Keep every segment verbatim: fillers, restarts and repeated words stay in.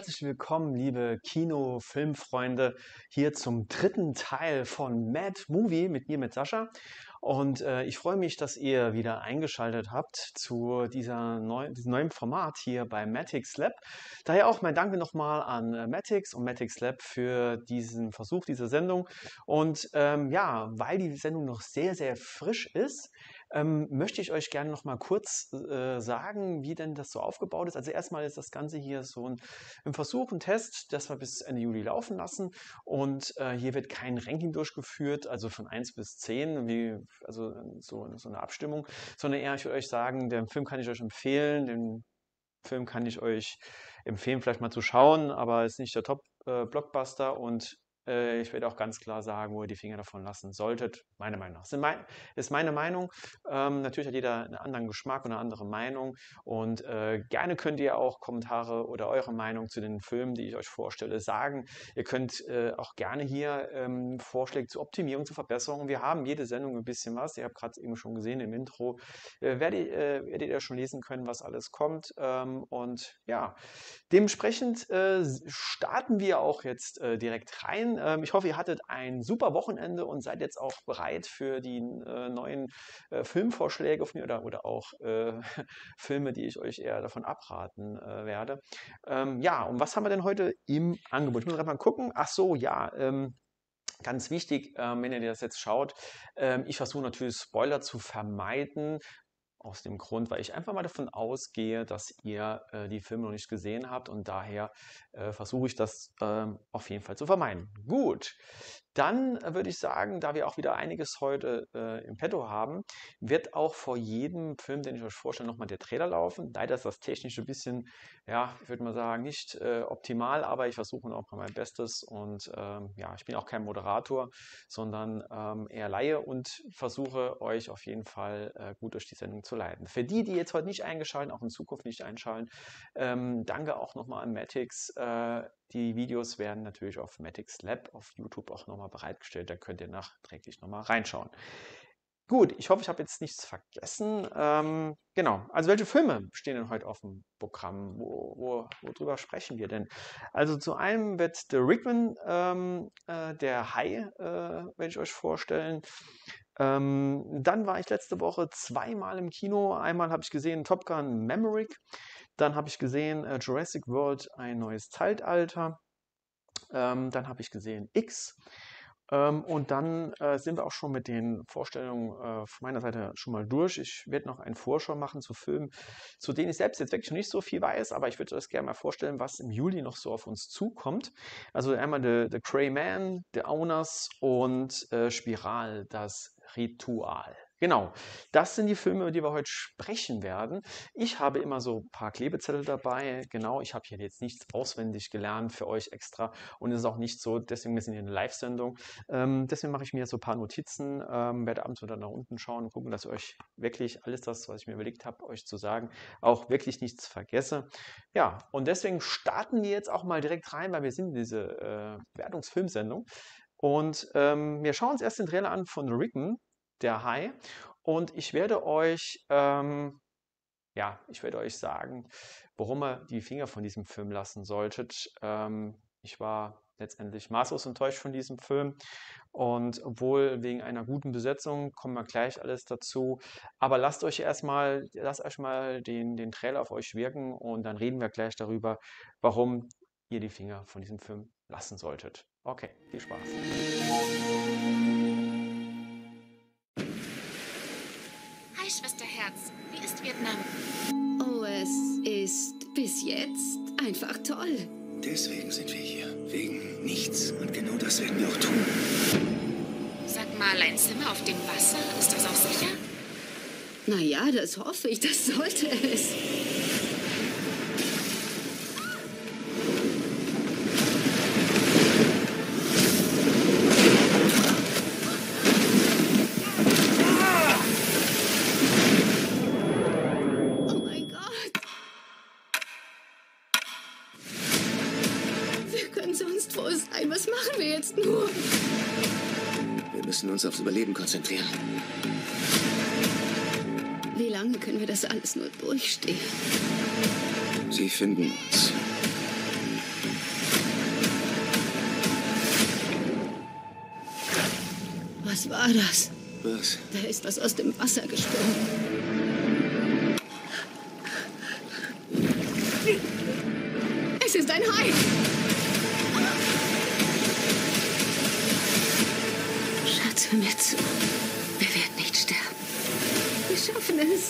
herzlich willkommen, liebe Kino-Filmfreunde, hier zum dritten Teil von Mad Movie mit mir, mit Sascha. Und äh, ich freue mich, dass ihr wieder eingeschaltet habt zu dieser neu, diesem neuen Format hier bei Matix Lab. Daher auch mein Danke nochmal an äh, Matix und Matix Lab für diesen Versuch, diese Sendung. Und ähm, ja, weil die Sendung noch sehr, sehr frisch ist, ähm, möchte ich euch gerne noch mal kurz äh, sagen, wie denn das so aufgebaut ist. Also erstmal ist das Ganze hier so ein, ein Versuch, ein Test, das wir bis Ende Juli laufen lassen. Und äh, hier wird kein Ranking durchgeführt, also von eins bis zehn, wie, also so, so eine Abstimmung, sondern eher, ich würde euch sagen, den Film kann ich euch empfehlen, den Film kann ich euch empfehlen, vielleicht mal zu schauen, aber ist nicht der Top-Blockbuster äh, und äh, ich werde auch ganz klar sagen, wo ihr die Finger davon lassen solltet. Meine Meinung nach. Das mein, ist meine Meinung. Ähm, natürlich hat jeder einen anderen Geschmack und eine andere Meinung. Und äh, gerne könnt ihr auch Kommentare oder eure Meinung zu den Filmen, die ich euch vorstelle, sagen. Ihr könnt äh, auch gerne hier ähm, Vorschläge zur Optimierung, zur Verbesserung. Wir haben jede Sendung ein bisschen was. Ihr habt gerade eben schon gesehen im Intro. Äh, werdet, äh, werdet ihr schon lesen können, was alles kommt. Ähm, und ja, dementsprechend äh, starten wir auch jetzt äh, direkt rein. Ähm, ich hoffe, ihr hattet ein super Wochenende und seid jetzt auch bereit für die äh, neuen äh, Filmvorschläge von mir oder, oder auch äh, Filme, die ich euch eher davon abraten äh, werde. Ähm, ja, und was haben wir denn heute im Angebot? Ich muss gerade mal gucken. Ach so, ja. Ähm, Ganz wichtig, ähm, wenn ihr das jetzt schaut, ähm, ich versuche natürlich Spoiler zu vermeiden. Aus dem Grund, weil ich einfach mal davon ausgehe, dass ihr äh, die Filme noch nicht gesehen habt und daher äh, versuche ich das ähm, auf jeden Fall zu vermeiden. Gut, dann äh, würde ich sagen, da wir auch wieder einiges heute äh, im Petto haben, wird auch vor jedem Film, den ich euch vorstelle, nochmal der Trailer laufen. Leider ist das technisch ein bisschen, ja, ich würde mal sagen, nicht äh, optimal, aber ich versuche auch mal mein Bestes und ähm, ja, ich bin auch kein Moderator, sondern ähm, eher Laie und versuche euch auf jeden Fall äh, gut durch die Sendung zu leiten. Für die, die jetzt heute nicht eingeschaltet, auch in Zukunft nicht einschalten, ähm, danke auch nochmal an Matix. Äh, die Videos werden natürlich auf Matix Lab auf YouTube auch nochmal bereitgestellt. Da könnt ihr nachträglich nochmal reinschauen. Gut, ich hoffe, ich habe jetzt nichts vergessen. Ähm, genau, also welche Filme stehen denn heute auf dem Programm? Wo, wo, worüber sprechen wir denn? Also zu einem wird The Rickman, ähm, äh, der Hai, äh, werde ich euch vorstellen. Ähm, dann war ich letzte Woche zweimal im Kino. Einmal habe ich gesehen Top Gun Maverick. Dann habe ich gesehen äh, Jurassic World, ein neues Zeitalter. Ähm, dann habe ich gesehen X. Ähm, und dann äh, sind wir auch schon mit den Vorstellungen äh, von meiner Seite schon mal durch. Ich werde noch einen Vorschau machen zu Filmen, zu denen ich selbst jetzt wirklich noch nicht so viel weiß, aber ich würde euch gerne mal vorstellen, was im Juli noch so auf uns zukommt. Also einmal The, The Gray Man, The Owners und äh, Spiral, das Ritual. Genau, das sind die Filme, über die wir heute sprechen werden. Ich habe immer so ein paar Klebezettel dabei. Genau, ich habe hier jetzt nichts auswendig gelernt für euch extra und es ist auch nicht so, deswegen sind wir eine Live-Sendung. Ähm, deswegen mache ich mir so ein paar Notizen, ähm, werde abends wieder nach unten schauen und gucken, dass ich euch wirklich alles das, was ich mir überlegt habe, euch zu sagen, auch wirklich nichts vergesse. Ja, und deswegen starten wir jetzt auch mal direkt rein, weil wir sind in diese äh, Wertungsfilmsendung. Und ähm, wir schauen uns erst den Trailer an von The Rickman, der Hai. Und ich werde euch, ähm, ja, ich werde euch sagen, warum ihr die Finger von diesem Film lassen solltet. Ähm, ich war letztendlich maßlos enttäuscht von diesem Film. Und obwohl wegen einer guten Besetzung kommen wir gleich alles dazu. Aber lasst euch erstmal, lasst euch mal den, den Trailer auf euch wirken und dann reden wir gleich darüber, warum ihr die Finger von diesem Film lassen solltet. Okay, viel Spaß. Hi, Schwesterherz. Wie ist Vietnam? Oh, es ist bis jetzt einfach toll. Deswegen sind wir hier. Wegen nichts. Und genau das werden wir auch tun. Sag mal, ein Zimmer auf dem Wasser, ist das auch sicher? Naja, das hoffe ich, das sollte es. Oh mein Gott. Wir können sonst wo sein. Was machen wir jetzt nur? Wir müssen uns aufs Überleben konzentrieren. Wie lange können wir das alles nur durchstehen? Sie finden uns. Was war das? Was? Da ist was aus dem Wasser gesprungen. Es ist ein Hai! Schatz, hör mir zu. Wir werden nicht sterben. Wir schaffen es.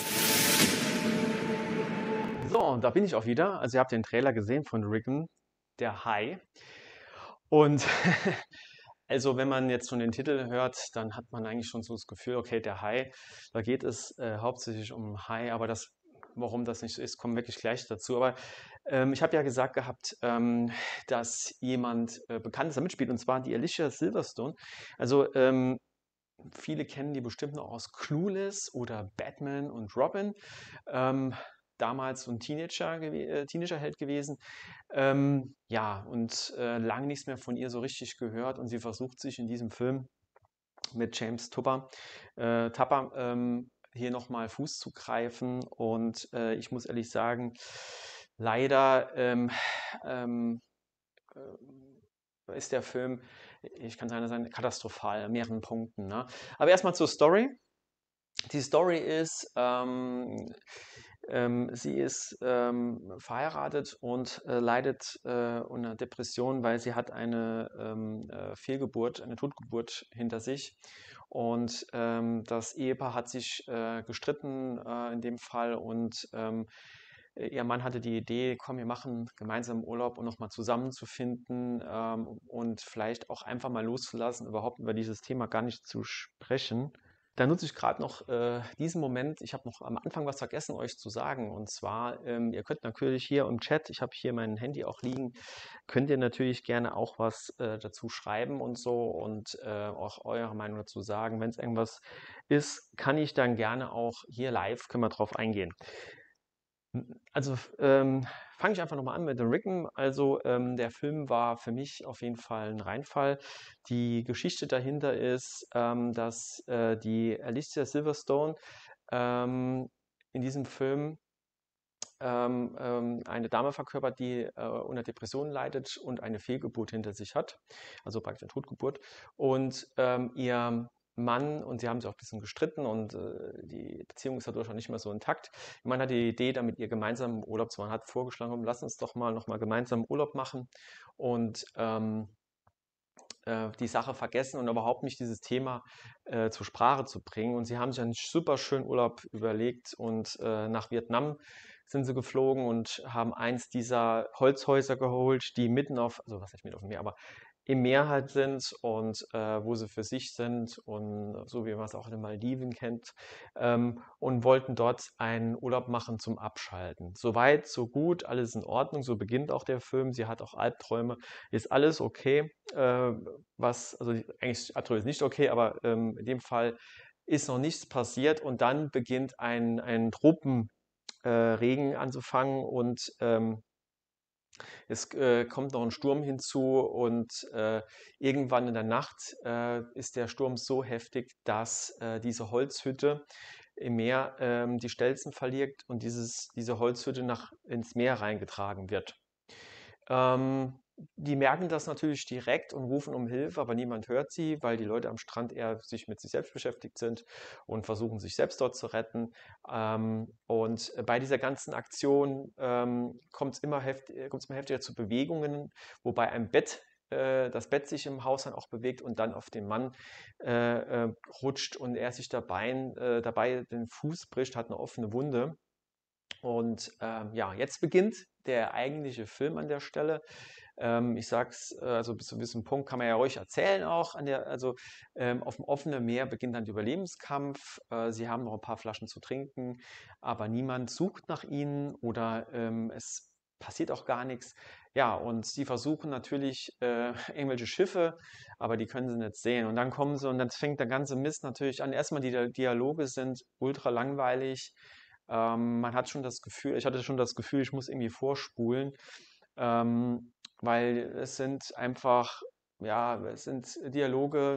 So, da bin ich auch wieder. Also ihr habt den Trailer gesehen von Rickon, der Hai. Und also wenn man jetzt schon den Titel hört, dann hat man eigentlich schon so das Gefühl, okay, der Hai, da geht es äh, hauptsächlich um Hai, aber das, warum das nicht so ist, kommen wir wirklich gleich dazu. Aber ähm, ich habe ja gesagt gehabt, ähm, dass jemand äh, Bekanntes da mitspielt, und zwar die Alicia Silverstone. Also ähm, viele kennen die bestimmt noch aus Clueless oder Batman und Robin. Ähm, damals so ein Teenager, gew- äh, Teenagerheld gewesen. Ähm, ja, und äh, lange nichts mehr von ihr so richtig gehört, und sie versucht sich in diesem Film mit James Tupper, äh, Tapper ähm, hier nochmal Fuß zu greifen, und äh, ich muss ehrlich sagen, leider ähm, ähm, äh, ist der Film, ich kann sagen, katastrophal, an mehreren Punkten. Ne? Aber erstmal zur Story. Die Story ist, ähm, ähm, sie ist ähm, verheiratet und äh, leidet äh, unter Depression, weil sie hat eine ähm, äh, Fehlgeburt, eine Totgeburt hinter sich. Und ähm, das Ehepaar hat sich äh, gestritten äh, in dem Fall, und ähm, ihr Mann hatte die Idee, komm, wir machen gemeinsam Urlaub, um nochmal zusammenzufinden ähm, und vielleicht auch einfach mal loszulassen, überhaupt über dieses Thema gar nicht zu sprechen. Da nutze ich gerade noch äh, diesen Moment. Ich habe noch am Anfang was vergessen, euch zu sagen. Und zwar, ähm, ihr könnt natürlich hier im Chat, ich habe hier mein Handy auch liegen, könnt ihr natürlich gerne auch was äh, dazu schreiben und so, und äh, auch eure Meinung dazu sagen. Wenn es irgendwas ist, kann ich dann gerne auch hier live, können wir drauf eingehen. Also ähm, fange ich einfach nochmal an mit The Rickon. Also ähm, der Film war für mich auf jeden Fall ein Reinfall. Die Geschichte dahinter ist, ähm, dass äh, die Alicia Silverstone ähm, in diesem Film ähm, ähm, eine Dame verkörpert, die äh, unter Depressionen leidet und eine Fehlgeburt hinter sich hat, also praktisch eine Totgeburt. Und ähm, ihr Mann, und sie haben sich auch ein bisschen gestritten, und äh, die Beziehung ist dadurch auch nicht mehr so intakt. Ihr Mann hat die Idee, damit ihr gemeinsam Urlaub zu machen, hat vorgeschlagen, lass uns doch mal nochmal gemeinsam Urlaub machen und ähm, äh, die Sache vergessen und überhaupt nicht dieses Thema äh, zur Sprache zu bringen. Und sie haben sich einen super schönen Urlaub überlegt, und äh, nach Vietnam sind sie geflogen und haben eins dieser Holzhäuser geholt, die mitten auf, also was nicht mitten auf dem Meer, aber im Meer halt sind, und äh, wo sie für sich sind, und so wie man es auch in den Maldiven kennt, ähm, und wollten dort einen Urlaub machen zum Abschalten. Soweit, so gut, alles in Ordnung, so beginnt auch der Film. Sie hat auch Albträume, ist alles okay, äh, was, also eigentlich Albträume ist nicht okay, aber ähm, in dem Fall ist noch nichts passiert, und dann beginnt ein, ein Tropenregen äh, Regen anzufangen, und ähm, es äh, kommt noch ein Sturm hinzu, und äh, irgendwann in der Nacht äh, ist der Sturm so heftig, dass äh, diese Holzhütte im Meer ähm, die Stelzen verliert, und dieses, diese Holzhütte nach, ins Meer reingetragen wird. Ähm, die merken das natürlich direkt und rufen um Hilfe, aber niemand hört sie, weil die Leute am Strand eher sich mit sich selbst beschäftigt sind und versuchen, sich selbst dort zu retten. Ähm, und bei dieser ganzen Aktion ähm, kommt es immer, heft, kommt's immer heftiger zu Bewegungen, wobei ein Bett, äh, das Bett sich im Haus dann auch bewegt und dann auf den Mann äh, äh, rutscht, und er sich dabei, äh, dabei den Fuß bricht, hat eine offene Wunde. Und ähm, ja, jetzt beginnt der eigentliche Film an der Stelle. Ähm, ich sag's, äh, also bis zu einem gewissen Punkt kann man ja ruhig erzählen auch. An der, also ähm, auf dem offenen Meer beginnt dann der Überlebenskampf. Äh, sie haben noch ein paar Flaschen zu trinken, aber niemand sucht nach ihnen, oder ähm, es passiert auch gar nichts. Ja, und sie versuchen natürlich äh, irgendwelche Schiffe, aber die können sie nicht sehen. Und dann kommen sie, und dann fängt der ganze Mist natürlich an. Erstmal die Dialoge sind ultra langweilig. Ähm, man hat schon das Gefühl, ich hatte schon das Gefühl, ich muss irgendwie vorspulen, ähm, weil es sind einfach, ja, es sind Dialoge,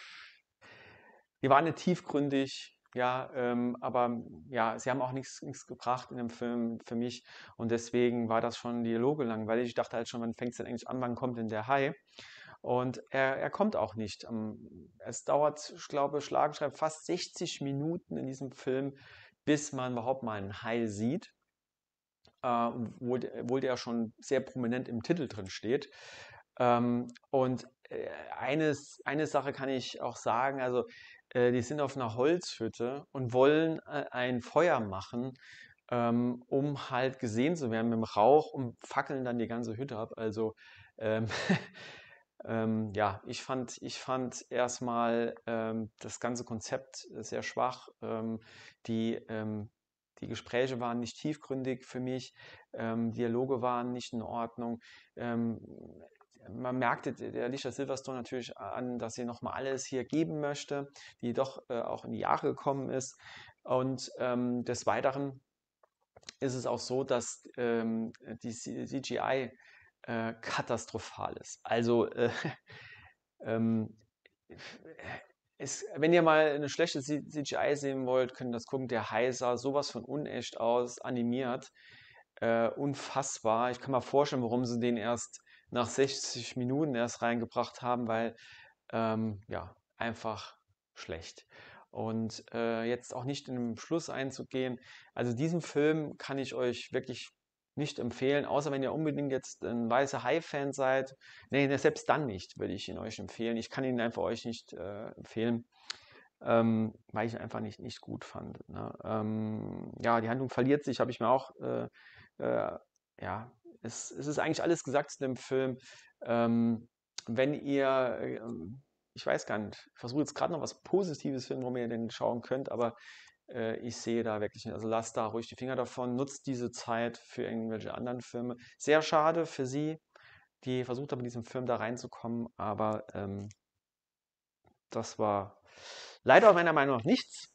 die waren nicht tiefgründig, ja, ähm, aber ja, sie haben auch nichts, nichts gebracht in dem Film für mich, und deswegen war das schon Dialoge langweilig. Ich dachte halt schon, wann fängt es denn eigentlich an, wann kommt denn der Hai? Und er, er kommt auch nicht. Es dauert, ich glaube, schlagenschreib fast sechzig Minuten in diesem Film, bis man überhaupt mal einen Hai sieht, äh, wo, wo der schon sehr prominent im Titel drin steht. Ähm, und äh, eines, eine Sache kann ich auch sagen, also äh, die sind auf einer Holzhütte und wollen äh, ein Feuer machen, ähm, um halt gesehen zu werden mit dem Rauch und fackeln dann die ganze Hütte ab. Also ähm, ähm, ja, ich fand, ich fand erstmal ähm, das ganze Konzept sehr schwach. Ähm, die, ähm, die Gespräche waren nicht tiefgründig für mich, ähm, Dialoge waren nicht in Ordnung. Ähm, man merkte der Alicia Silverstone natürlich an, dass sie nochmal alles hier geben möchte, die doch äh, auch in die Jahre gekommen ist. Und ähm, des Weiteren ist es auch so, dass ähm, die C G I äh, katastrophal ist. Also äh, ähm, ist, wenn ihr mal eine schlechte C G I sehen wollt, könnt ihr das gucken. Der Hai sah sowas von unecht aus, animiert. Äh, unfassbar. Ich kann mir vorstellen, warum sie den erst nach sechzig Minuten erst reingebracht haben, weil ähm, ja, einfach schlecht. Und äh, jetzt auch nicht in den Schluss einzugehen. Also diesen Film kann ich euch wirklich nicht empfehlen, außer wenn ihr unbedingt jetzt ein weißer Hai-Fan seid. Nee, selbst dann nicht, würde ich ihn euch empfehlen. Ich kann ihn einfach euch nicht äh, empfehlen, ähm, weil ich ihn einfach nicht, nicht gut fand. Ne? Ähm, ja, die Handlung verliert sich, habe ich mir auch, äh, äh, ja, es, es ist eigentlich alles gesagt zu dem Film. Ähm, wenn ihr, äh, ich weiß gar nicht, ich versuche jetzt gerade noch was Positives zu finden, warum ihr den schauen könnt, aber äh, ich sehe da wirklich nicht. Also lasst da ruhig die Finger davon, nutzt diese Zeit für irgendwelche anderen Filme. Sehr schade für sie, die versucht haben, mit diesem Film da reinzukommen, aber ähm, das war leider meiner Meinung nach nichts.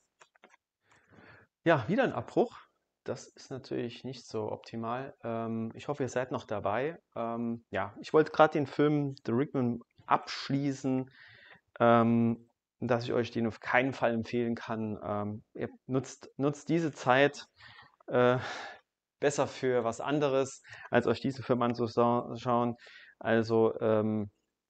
Ja, wieder ein Abbruch. Das ist natürlich nicht so optimal. Ähm, ich hoffe, ihr seid noch dabei. Ähm, ja, ich wollte gerade den Film The Rickman abschließen, ähm, dass ich euch den auf keinen Fall empfehlen kann. Ähm, ihr nutzt, nutzt diese Zeit äh, besser für was anderes, als euch diese Filme anzuschauen. Also ähm,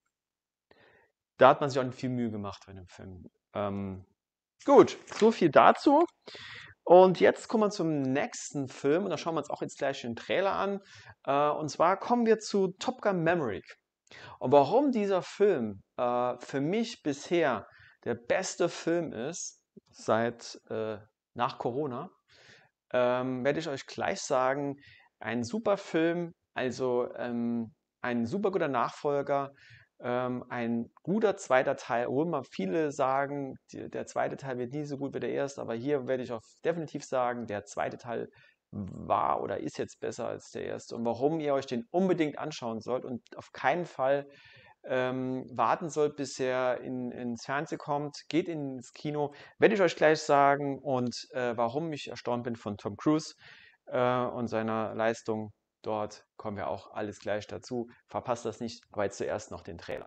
da hat man sich auch nicht viel Mühe gemacht bei dem Film. Ähm, gut, so viel dazu. Und jetzt kommen wir zum nächsten Film und da schauen wir uns auch jetzt gleich den Trailer an. Äh, und zwar kommen wir zu Top Gun Maverick. Und warum dieser Film äh, für mich bisher der beste Film ist, seit äh, nach Corona, ähm, werde ich euch gleich sagen. Ein super Film, also ähm, ein super guter Nachfolger, ähm, ein guter zweiter Teil, obwohl mal viele sagen, die, der zweite Teil wird nie so gut wie der erste, aber hier werde ich auch definitiv sagen, der zweite Teil war oder ist jetzt besser als der erste. Und warum ihr euch den unbedingt anschauen sollt und auf keinen Fall ähm, warten sollt, bis er in, ins Fernsehen kommt, geht ins Kino, werde ich euch gleich sagen. Und äh, warum ich erstaunt bin von Tom Cruise äh, und seiner Leistung dort, kommen wir auch alles gleich dazu. Verpasst das nicht, aber jetzt zuerst noch den Trailer.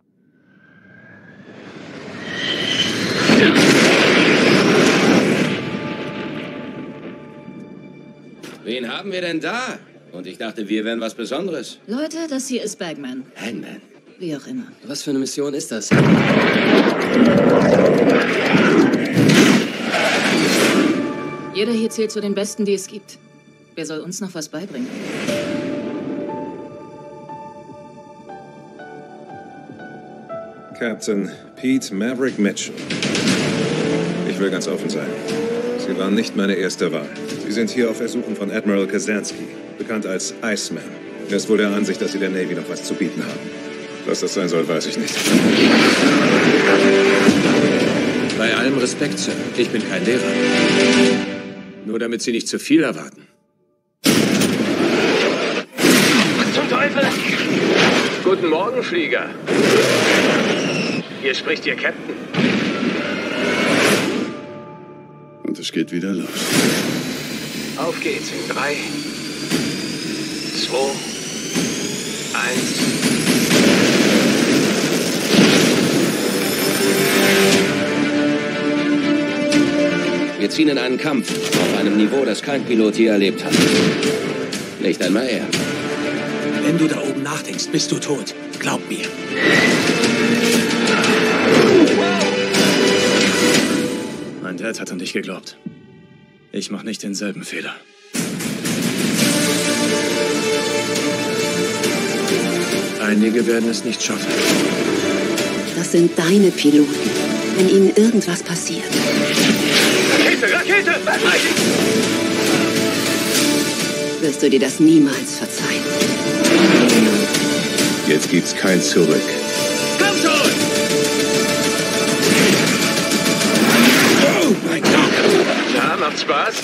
Wen haben wir denn da? Und ich dachte, wir wären was Besonderes. Leute, das hier ist Bagman. Hangman. Wie auch immer. Was für eine Mission ist das? Jeder hier zählt zu den Besten, die es gibt. Wer soll uns noch was beibringen? Captain Pete Maverick Mitchell. Ich will ganz offen sein. Sie waren nicht meine erste Wahl. Sie sind hier auf Ersuchen von Admiral Kazansky, bekannt als Iceman. Er ist wohl der Ansicht, dass Sie der Navy noch was zu bieten haben. Was das sein soll, weiß ich nicht. Bei allem Respekt, Sir. Ich bin kein Lehrer. Nur damit Sie nicht zu viel erwarten. Was zum Teufel? Guten Morgen, Flieger. Hier spricht Ihr Captain. Und es geht wieder los. Auf geht's in drei, zwei, eins. Wir ziehen in einen Kampf auf einem Niveau, das kein Pilot je erlebt hat. Nicht einmal er. Wenn du da oben nachdenkst, bist du tot. Glaub mir. Mein Dad hat an dich geglaubt. Ich mache nicht denselben Fehler. Einige werden es nicht schaffen. Das sind deine Piloten. Wenn ihnen irgendwas passiert, Rakete, Rakete! Befreien! wirst du dir das niemals verzeihen. Jetzt gibt's kein Zurück. Komm schon! Oh mein Gott! Na, macht Spaß?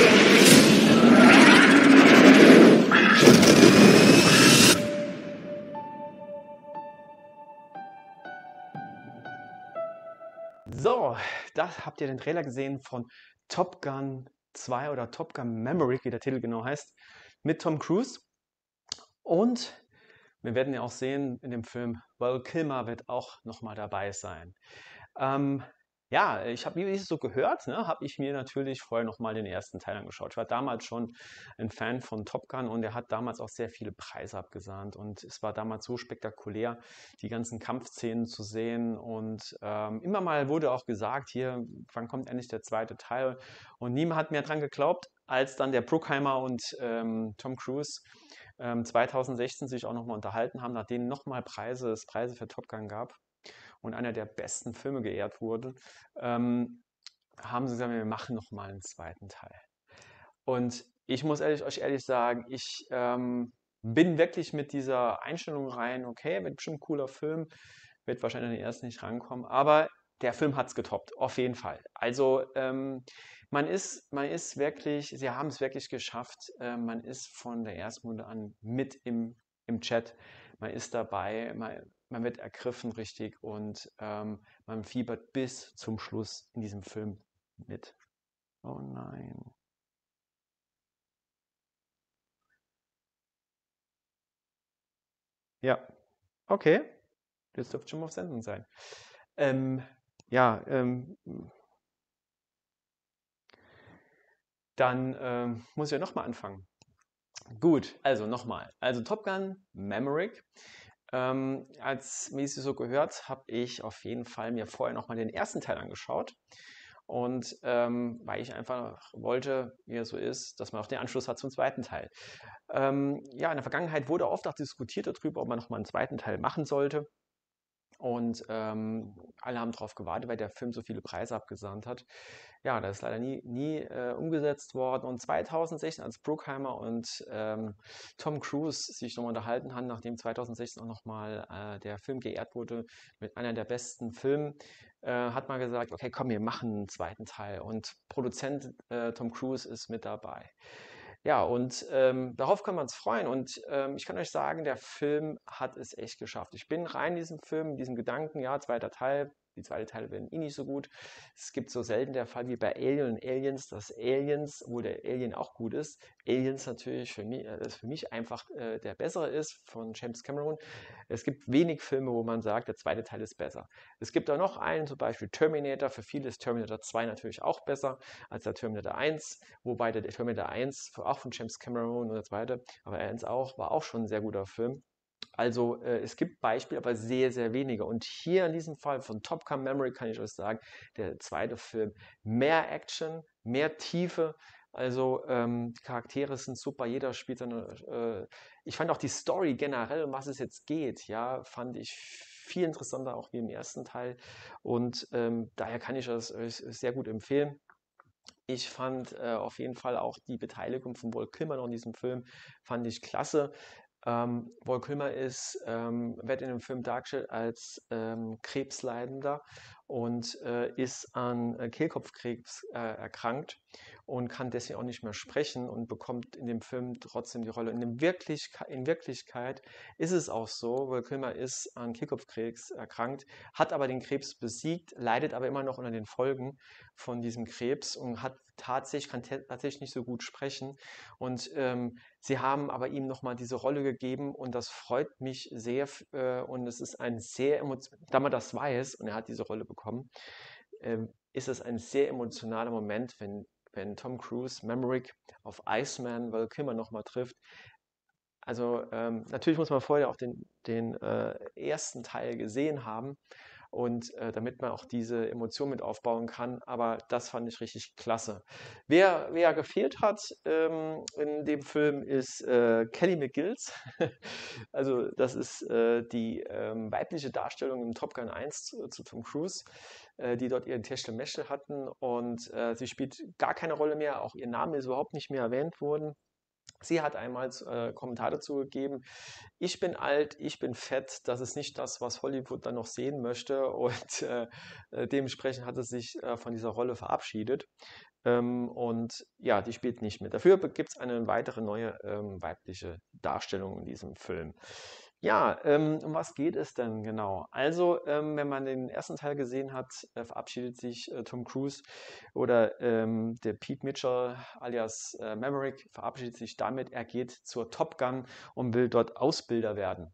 So, das habt ihr den Trailer gesehen von Top Gun zwei oder Top Gun Maverick, wie der Titel genau heißt, mit Tom Cruise. Und wir werden ja auch sehen in dem Film, Val Kilmer wird auch nochmal dabei sein. Ähm, ja, ich habe, wie ich es so gehört, ne, habe ich mir natürlich vorher nochmal den ersten Teil angeschaut. Ich war damals schon ein Fan von Top Gun und er hat damals auch sehr viele Preise abgesahnt. Und es war damals so spektakulär, die ganzen Kampfszenen zu sehen. Und ähm, immer mal wurde auch gesagt, hier, wann kommt endlich der zweite Teil? Und niemand hat mehr dran geglaubt, als dann der Bruckheimer und ähm, Tom Cruise ähm, zweitausendsechzehn sich auch nochmal unterhalten haben, nachdem nochmal Preise, es Preise für Top Gun gab und einer der besten Filme geehrt wurde, ähm, haben sie gesagt, wir machen nochmal einen zweiten Teil. Und ich muss ehrlich, euch ehrlich sagen, ich ähm, bin wirklich mit dieser Einstellung rein, okay, wird bestimmt ein cooler Film, wird wahrscheinlich an den ersten nicht rankommen, aber der Film hat es getoppt, auf jeden Fall. Also ähm, man ist, man ist wirklich, sie haben es wirklich geschafft, äh, man ist von der ersten Minute an mit im, im Chat, man ist dabei, man, man wird ergriffen richtig und ähm, man fiebert bis zum Schluss in diesem Film mit. Oh nein. Ja, okay. Jetzt dürfte schon mal auf Sendung sein. Ähm, ja, ähm, dann ähm, muss ich ja nochmal anfangen. Gut, also nochmal. Also Top Gun Maverick. Ähm, als wie ich es so gehört, habe ich auf jeden Fall mir vorher nochmal den ersten Teil angeschaut. Und ähm, weil ich einfach wollte, wie es so ist, dass man auch den Anschluss hat zum zweiten Teil. Ähm, ja, in der Vergangenheit wurde oft auch diskutiert darüber, ob man nochmal einen zweiten Teil machen sollte. Und ähm, alle haben darauf gewartet, weil der Film so viele Preise abgesahnt hat. Ja, das ist leider nie, nie äh, umgesetzt worden. Und zweitausendsechzehn, als Bruckheimer und ähm, Tom Cruise sich nochmal unterhalten haben, nachdem zweitausendsechzehn auch nochmal äh, der Film geehrt wurde mit einer der besten Filmen, äh, hat man gesagt, okay, komm, wir machen einen zweiten Teil. Und Produzent äh, Tom Cruise ist mit dabei. Ja, und ähm, darauf kann man uns freuen. Und ähm, ich kann euch sagen, der Film hat es echt geschafft. Ich bin rein in diesem Film, in diesem Gedanken, ja, zweiter Teil. Die zweiten Teile werden eh nicht so gut. Es gibt so selten der Fall wie bei Alien und Aliens, dass Aliens, obwohl der Alien auch gut ist, Aliens natürlich für mich, äh, für mich einfach äh, der bessere ist von James Cameron. Es gibt wenig Filme, wo man sagt, der zweite Teil ist besser. Es gibt auch noch einen, zum Beispiel Terminator. Für viele ist Terminator zwei natürlich auch besser als der Terminator eins, wobei der Terminator eins, auch von James Cameron und der zweite, aber eins auch, war auch schon ein sehr guter Film. Also äh, es gibt Beispiele, aber sehr, sehr wenige. Und hier in diesem Fall von Top Gun Maverick kann ich euch sagen, der zweite Film, mehr Action, mehr Tiefe. Also ähm, die Charaktere sind super, jeder spielt eine. Äh, ich fand auch die Story generell, um was es jetzt geht, ja, fand ich viel interessanter auch wie im ersten Teil. Und ähm, daher kann ich das euch sehr gut empfehlen. Ich fand äh, auf jeden Fall auch die Beteiligung von Val Kilmer noch in diesem Film, fand ich klasse. Ähm, Val Kilmer ist, ähm, wird in dem Film dargestellt als ähm, Krebsleidender und äh, ist an äh, Kehlkopfkrebs äh, erkrankt und kann deswegen auch nicht mehr sprechen und bekommt in dem Film trotzdem die Rolle. In, Wirklich, in Wirklichkeit ist es auch so, Val Kilmer ist an Kehlkopfkrebs erkrankt, hat aber den Krebs besiegt, leidet aber immer noch unter den Folgen von diesem Krebs und hat tatsächlich, kann tatsächlich nicht so gut sprechen. Und ähm, sie haben aber ihm nochmal diese Rolle gegeben und das freut mich sehr. Äh, und es ist ein sehr emotional, da man das weiß und er hat diese Rolle bekommen, äh, ist es ein sehr emotionaler Moment, wenn, wenn Tom Cruise Maverick auf Iceman Val Kilmer nochmal trifft. Also ähm, natürlich muss man vorher auch den, den äh, ersten Teil gesehen haben. und äh, damit man auch diese Emotion mit aufbauen kann. Aber das fand ich richtig klasse. Wer, wer gefehlt hat ähm, in dem Film ist äh, Kelly McGillis. Also das ist äh, die ähm, weibliche Darstellung im Top Gun eins zu, zu Tom Cruise, äh, die dort ihren Techtelmechtel hatten und äh, sie spielt gar keine Rolle mehr, auch ihr Name ist überhaupt nicht mehr erwähnt worden. Sie hat einmal äh, Kommentar dazu gegeben, ich bin alt, ich bin fett, das ist nicht das, was Hollywood dann noch sehen möchte und äh, äh, dementsprechend hat es sich äh, von dieser Rolle verabschiedet. Ähm, und ja, die spielt nicht mit. Dafür gibt es eine weitere neue ähm, weibliche Darstellung in diesem Film. Ja, ähm, um was geht es denn genau? Also, ähm, wenn man den ersten Teil gesehen hat, äh, verabschiedet sich äh, Tom Cruise oder ähm, der Pete Mitchell alias äh, Maverick verabschiedet sich damit, er geht zur Top Gun und will dort Ausbilder werden.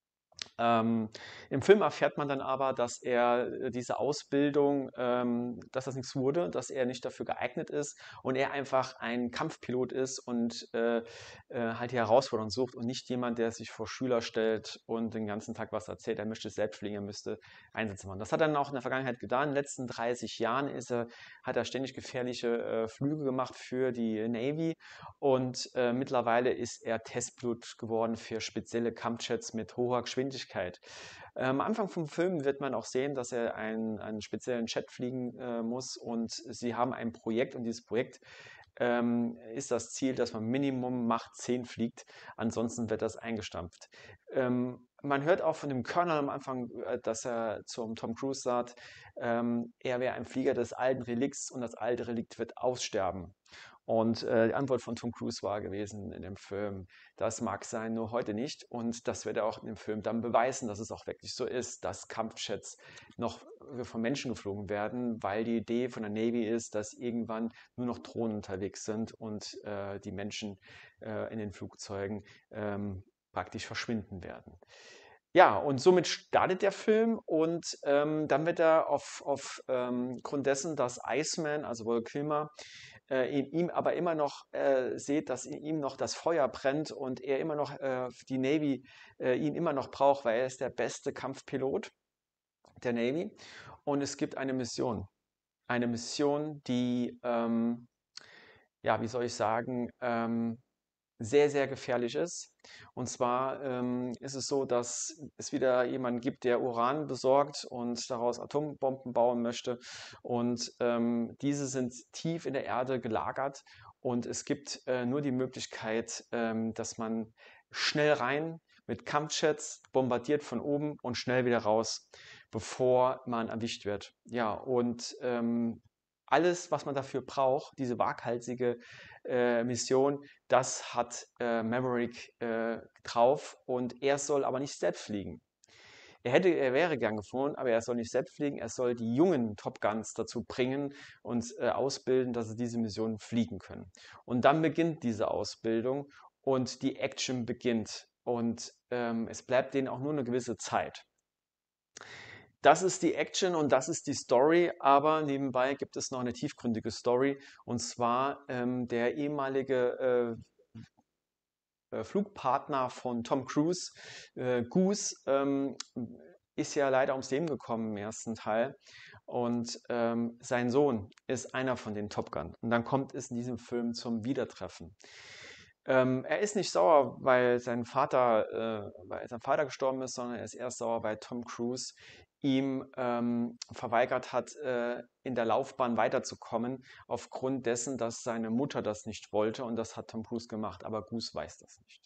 Ähm, Im Film erfährt man dann aber, dass er äh, diese Ausbildung, ähm, dass das nichts wurde, dass er nicht dafür geeignet ist und er einfach ein Kampfpilot ist und äh, äh, halt die Herausforderung sucht und nicht jemand, der sich vor Schüler stellt und den ganzen Tag was erzählt. Er möchte selbst fliegen, er müsste Einsätze machen. Das hat er dann auch in der Vergangenheit getan. In den letzten dreißig Jahren ist er, hat er ständig gefährliche äh, Flüge gemacht für die Navy und äh, mittlerweile ist er Testpilot geworden für spezielle Kampfjets mit hoher Geschwindigkeit. Äh, am Anfang vom Film wird man auch sehen, dass er einen, einen speziellen Jet fliegen äh, muss und sie haben ein Projekt und dieses Projekt ähm, ist das Ziel, dass man Minimum Mach zehn fliegt, ansonsten wird das eingestampft. Ähm, man hört auch von dem Colonel am Anfang, äh, dass er zum Tom Cruise sagt, ähm, er wäre ein Flieger des alten Relikts und das alte Relikt wird aussterben. Und äh, die Antwort von Tom Cruise war gewesen in dem Film, das mag sein, nur heute nicht. Und das wird er auch in dem Film dann beweisen, dass es auch wirklich so ist, dass Kampfjets noch von Menschen geflogen werden, weil die Idee von der Navy ist, dass irgendwann nur noch Drohnen unterwegs sind und äh, die Menschen äh, in den Flugzeugen ähm, praktisch verschwinden werden. Ja, und somit startet der Film und ähm, dann wird er auf, auf ähm, Grund dessen, dass Iceman, also Val Kilmer, äh, in ihm aber immer noch äh, sieht, dass in ihm noch das Feuer brennt und er immer noch äh, die Navy äh, ihn immer noch braucht, weil er ist der beste Kampfpilot der Navy. Und es gibt eine Mission. Eine Mission, die, ähm, ja, wie soll ich sagen, ähm, sehr, sehr gefährlich ist. Und zwar ähm, ist es so, dass es wieder jemanden gibt, der Uran besorgt und daraus Atombomben bauen möchte. Und ähm, diese sind tief in der Erde gelagert. Und es gibt äh, nur die Möglichkeit, ähm, dass man schnell rein mit Kampfjets bombardiert von oben und schnell wieder raus, bevor man erwischt wird. Ja, und ähm, alles, was man dafür braucht, diese waghalsige äh, Mission, das hat äh, Maverick äh, drauf und er soll aber nicht selbst fliegen. Er, hätte, er wäre gern geflogen, aber er soll nicht selbst fliegen, er soll die jungen Top Guns dazu bringen und äh, ausbilden, dass sie diese Mission fliegen können. Und dann beginnt diese Ausbildung und die Action beginnt und ähm, es bleibt denen auch nur eine gewisse Zeit. Das ist die Action und das ist die Story, aber nebenbei gibt es noch eine tiefgründige Story und zwar ähm, der ehemalige äh, äh, Flugpartner von Tom Cruise, äh, Goose, ähm, ist ja leider ums Leben gekommen im ersten Teil und ähm, sein Sohn ist einer von den Top Gun und dann kommt es in diesem Film zum Wiedertreffen. Ähm, er ist nicht sauer, weil sein Vater, äh, weil sein Vater gestorben ist, sondern er ist erst sauer, weil Tom Cruise ihm ähm, verweigert hat, äh, in der Laufbahn weiterzukommen, aufgrund dessen, dass seine Mutter das nicht wollte und das hat Tom Cruise gemacht, aber Goose weiß das nicht.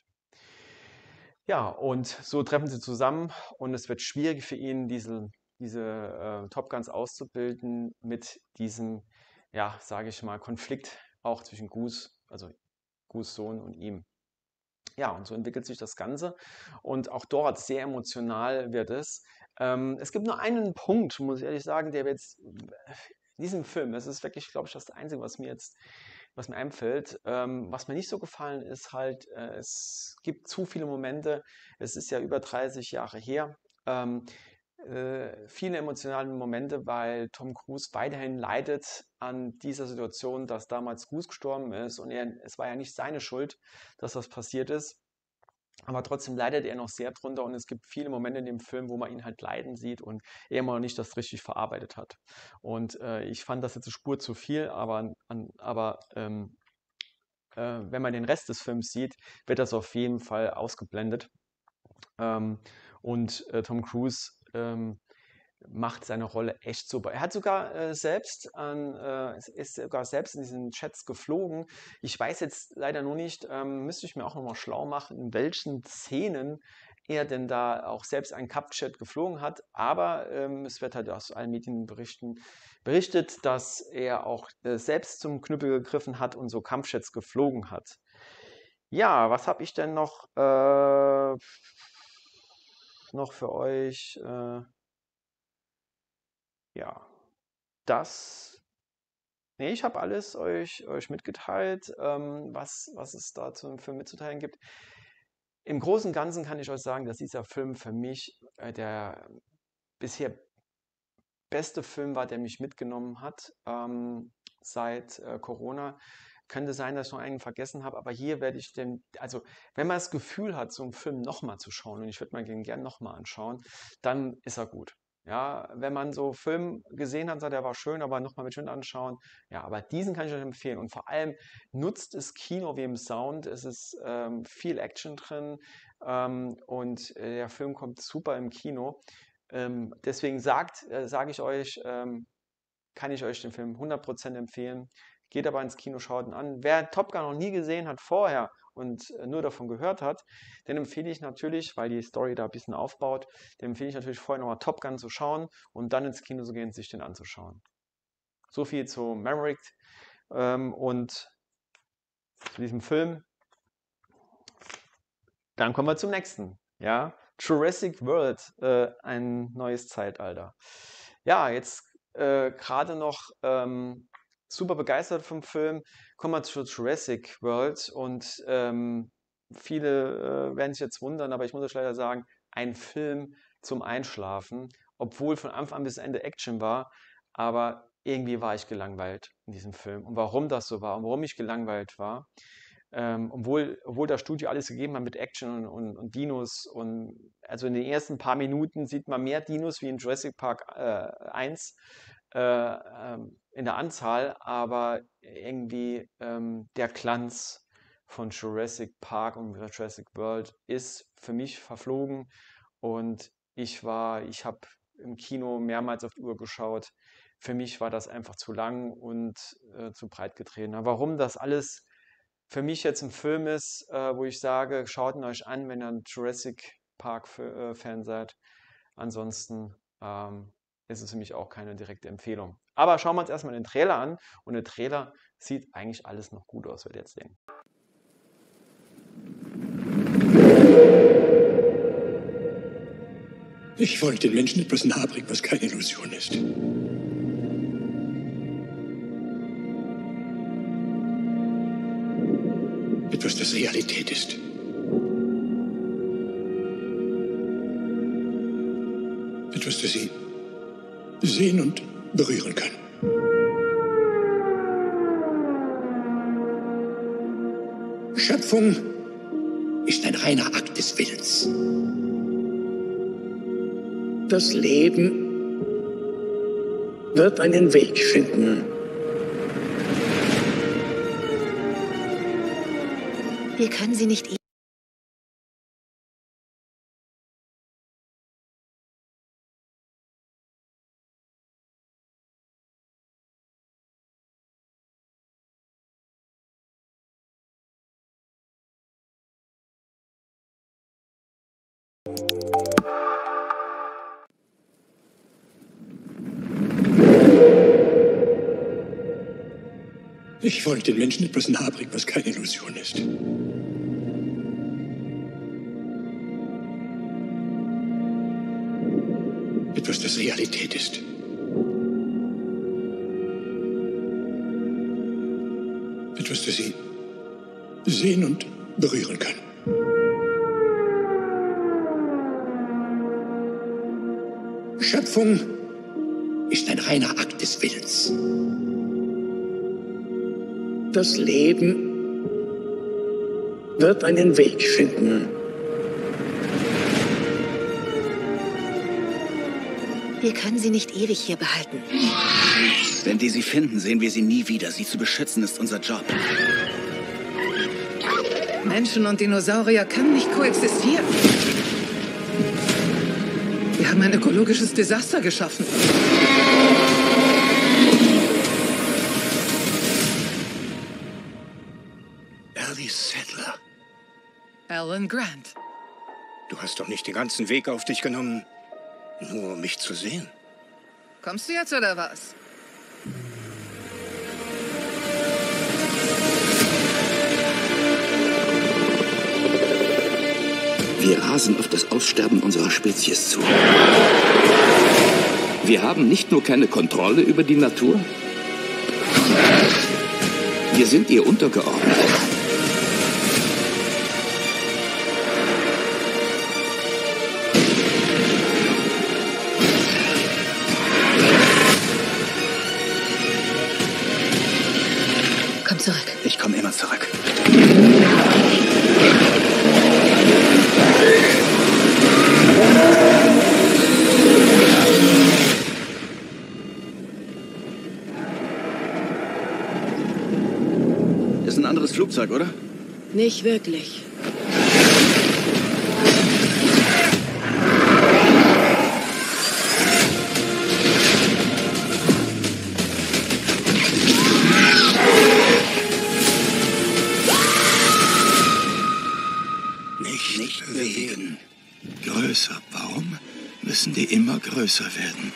Ja, und so treffen sie zusammen und es wird schwierig für ihn, diese, diese äh, Top Guns auszubilden mit diesem, ja, sage ich mal, Konflikt auch zwischen Goose, also Goose Sohn und ihm. Ja, und so entwickelt sich das Ganze und auch dort sehr emotional wird es. Ähm, es gibt nur einen Punkt, muss ich ehrlich sagen, der jetzt in diesem Film, das ist wirklich, glaube ich, das Einzige, was mir jetzt, was mir einfällt, ähm, was mir nicht so gefallen ist, halt, äh, es gibt zu viele Momente, es ist ja über dreißig Jahre her, ähm, äh, viele emotionale Momente, weil Tom Cruise weiterhin leidet an dieser Situation, dass damals Goose gestorben ist und er, es war ja nicht seine Schuld, dass das passiert ist. Aber trotzdem leidet er noch sehr drunter und es gibt viele Momente in dem Film, wo man ihn halt leiden sieht und er immer noch nicht das richtig verarbeitet hat. Und äh, ich fand das jetzt eine Spur zu viel, aber, an, aber ähm, äh, wenn man den Rest des Films sieht, wird das auf jeden Fall ausgeblendet. Ähm, und äh, Tom Cruise ähm, macht seine Rolle echt super. Er hat sogar äh, selbst an, äh, ist sogar selbst in diesen Chats geflogen. Ich weiß jetzt leider nur nicht, ähm, müsste ich mir auch nochmal schlau machen, in welchen Szenen er denn da auch selbst einen Kampfjet geflogen hat. Aber ähm, es wird halt aus allen Medienberichten berichtet, dass er auch äh, selbst zum Knüppel gegriffen hat und so Kampfjets geflogen hat. Ja, was habe ich denn noch, äh, noch für euch? Äh, Ja, das, nee, ich habe alles euch, euch mitgeteilt, ähm, was, was es da zum Film mitzuteilen gibt. Im Großen und Ganzen kann ich euch sagen, dass dieser Film für mich äh, der bisher beste Film war, der mich mitgenommen hat ähm, seit äh, Corona. Könnte sein, dass ich noch einen vergessen habe, aber hier werde ich den, also wenn man das Gefühl hat, so einen Film nochmal zu schauen, und ich würde mir den gerne nochmal anschauen, dann ist er gut. Ja, wenn man so einen Film gesehen hat, sagt, der war schön, aber nochmal mit schön anschauen. Ja, aber diesen kann ich euch empfehlen. Und vor allem nutzt das Kino wie im Sound. Es ist ähm, viel Action drin ähm, und äh, der Film kommt super im Kino. Ähm, deswegen sagt, äh, sage ich euch, ähm, kann ich euch den Film hundert Prozent empfehlen. Geht aber ins Kino, schaut ihn an. Wer Top Gun noch nie gesehen hat vorher und äh, nur davon gehört hat, den empfehle ich natürlich, weil die Story da ein bisschen aufbaut, den empfehle ich natürlich vorher nochmal Top Gun zu schauen und dann ins Kino zu gehen, sich den anzuschauen. So viel zu Maverick ähm, und zu diesem Film. Dann kommen wir zum nächsten. Ja, Jurassic World, äh, ein neues Zeitalter. Ja, jetzt äh, gerade noch ähm, super begeistert vom Film. Kommen wir zu Jurassic World und ähm, viele äh, werden sich jetzt wundern, aber ich muss euch leider sagen, ein Film zum Einschlafen, obwohl von Anfang an bis Ende Action war, aber irgendwie war ich gelangweilt in diesem Film. Und warum das so war und warum ich gelangweilt war, ähm, obwohl, obwohl das Studio alles gegeben hat mit Action und, und, und Dinos und also in den ersten paar Minuten sieht man mehr Dinos wie in Jurassic Park äh, eins äh, ähm, in der Anzahl, aber irgendwie ähm, der Glanz von Jurassic Park und Jurassic World ist für mich verflogen und ich war, ich habe im Kino mehrmals auf die Uhr geschaut. Für mich war das einfach zu lang und äh, zu breit getreten. Aber warum das alles für mich jetzt ein Film ist, äh, wo ich sage, schaut ihn euch an, wenn ihr ein Jurassic Park-Fan seid. Ansonsten ähm, ist es für mich auch keine direkte Empfehlung. Aber schauen wir uns erstmal den Trailer an. Und der Trailer sieht eigentlich alles noch gut aus, werdet ihr jetzt sehen. Ich wollte den Menschen etwas nahebringen, was keine Illusion ist. Etwas, das Realität ist. Etwas, das sie sehen und berühren können. Schöpfung ist ein reiner Akt des Willens. Das Leben wird einen Weg finden. Wir können sie nicht. Ich wollte den Menschen etwas nahebringen, was keine Illusion ist. Etwas, das Realität ist. Etwas, das sie sehen und berühren können. Schöpfung ist ein reiner Akt des Willens. Das Leben wird einen Weg finden. Wir können sie nicht ewig hier behalten. Wenn wir sie finden, sehen wir sie nie wieder. Sie zu beschützen ist unser Job. Menschen und Dinosaurier können nicht koexistieren. Wir haben ein ökologisches Desaster geschaffen. Ellie Sattler. Alan Grant. Du hast doch nicht den ganzen Weg auf dich genommen, nur um mich zu sehen. Kommst du jetzt oder was? Wir rasen auf das Aussterben unserer Spezies zu. Wir haben nicht nur keine Kontrolle über die Natur, wir sind ihr untergeordnet. Komm zurück. Ich komme immer zurück. Ist ein anderes Flugzeug, oder? Nicht wirklich. Nicht, nicht bewegen. Größer. Warum müssen die immer größer werden?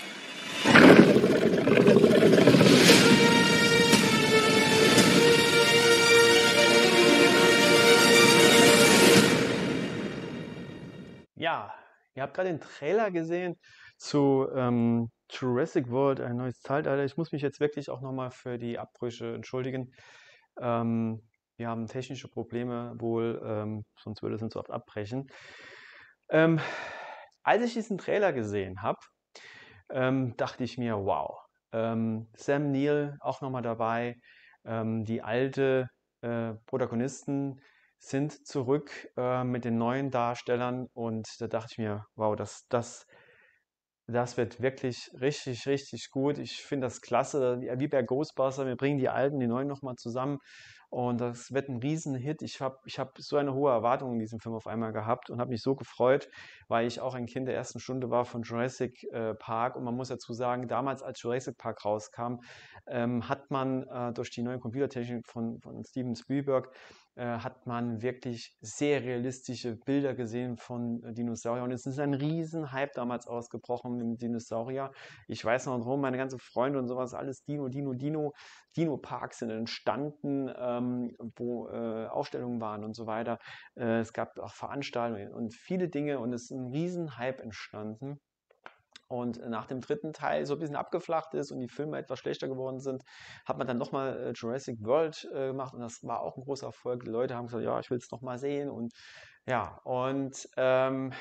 Ja, ihr habt gerade den Trailer gesehen zu ähm, Jurassic World, ein neues Zeitalter. Ich muss mich jetzt wirklich auch nochmal für die Abbrüche entschuldigen. Ähm, wir haben technische Probleme wohl, ähm, sonst würde es uns so oft abbrechen. Ähm, als ich diesen Trailer gesehen habe, ähm, dachte ich mir, wow, ähm, Sam Neill auch nochmal dabei, ähm, die alte äh, Protagonisten sind zurück äh, mit den neuen Darstellern und da dachte ich mir, wow, das, das, das wird wirklich richtig, richtig gut. Ich finde das klasse, wie bei Ghostbusters, wir bringen die alten, die neuen nochmal zusammen und das wird ein Riesenhit. Ich habe ich hab so eine hohe Erwartung in diesem Film auf einmal gehabt und habe mich so gefreut, weil ich auch ein Kind der ersten Stunde war von Jurassic äh, Park und man muss dazu sagen, damals als Jurassic Park rauskam, ähm, hat man äh, durch die neue Computertechnik von, von Steven Spielberg äh, hat man wirklich sehr realistische Bilder gesehen von äh, Dinosauriern und es ist ein riesen Hype damals ausgebrochen mit dem Dinosaurier. Ich weiß noch drum, meine ganzen Freunde und sowas, alles Dino, Dino, Dino. Dino-Parks sind entstanden, ähm, wo äh, Ausstellungen waren und so weiter. Äh, es gab auch Veranstaltungen und viele Dinge und es ist ein riesen Hype entstanden. Und nach dem dritten Teil so ein bisschen abgeflacht ist und die Filme etwas schlechter geworden sind, hat man dann nochmal äh, Jurassic World äh, gemacht und das war auch ein großer Erfolg. Die Leute haben gesagt, ja, ich will es nochmal sehen und ja, und ähm,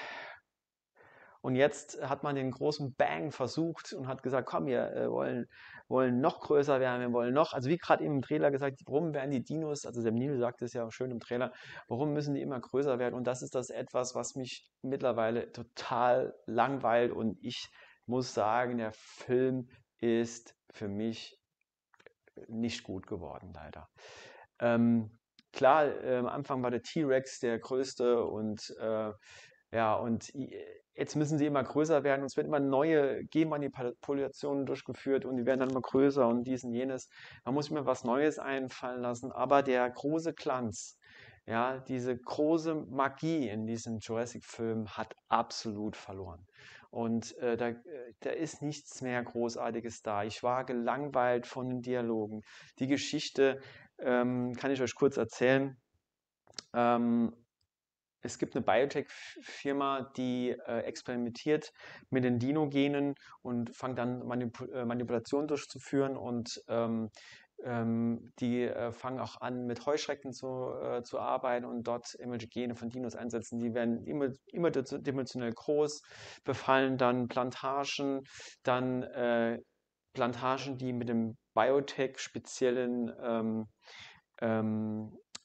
und jetzt hat man den großen Bang versucht und hat gesagt, komm, wir äh, wollen, wollen noch größer werden, wir wollen noch, also wie gerade eben im Trailer gesagt, warum werden die Dinos, also Sam Neill sagt es ja schön im Trailer, warum müssen die immer größer werden? Und das ist das etwas, was mich mittlerweile total langweilt und ich muss sagen, der Film ist für mich nicht gut geworden, leider. Ähm, klar, äh, am Anfang war der T-Rex der größte und äh, ja, und jetzt müssen sie immer größer werden und es wird immer neue Genmanipulationen durchgeführt und die werden dann immer größer und dies und jenes. Man muss mir was Neues einfallen lassen, aber der große Glanz, ja, diese große Magie in diesem Jurassic-Film hat absolut verloren. Und äh, da, da ist nichts mehr Großartiges da. Ich war gelangweilt von den Dialogen. Die Geschichte ähm, kann ich euch kurz erzählen. Ähm, Es gibt eine Biotech-Firma, die äh, experimentiert mit den Dino-Genen und fängt dann Manipul äh, Manipulationen durchzuführen und ähm, ähm, die äh, fangen auch an, mit Heuschrecken zu, äh, zu arbeiten und dort irgendwelche Gene von Dinos einsetzen. Die werden immer, immer dimensionell groß, befallen dann Plantagen, dann äh, Plantagen, die mit dem Biotech speziellen ähm, ähm,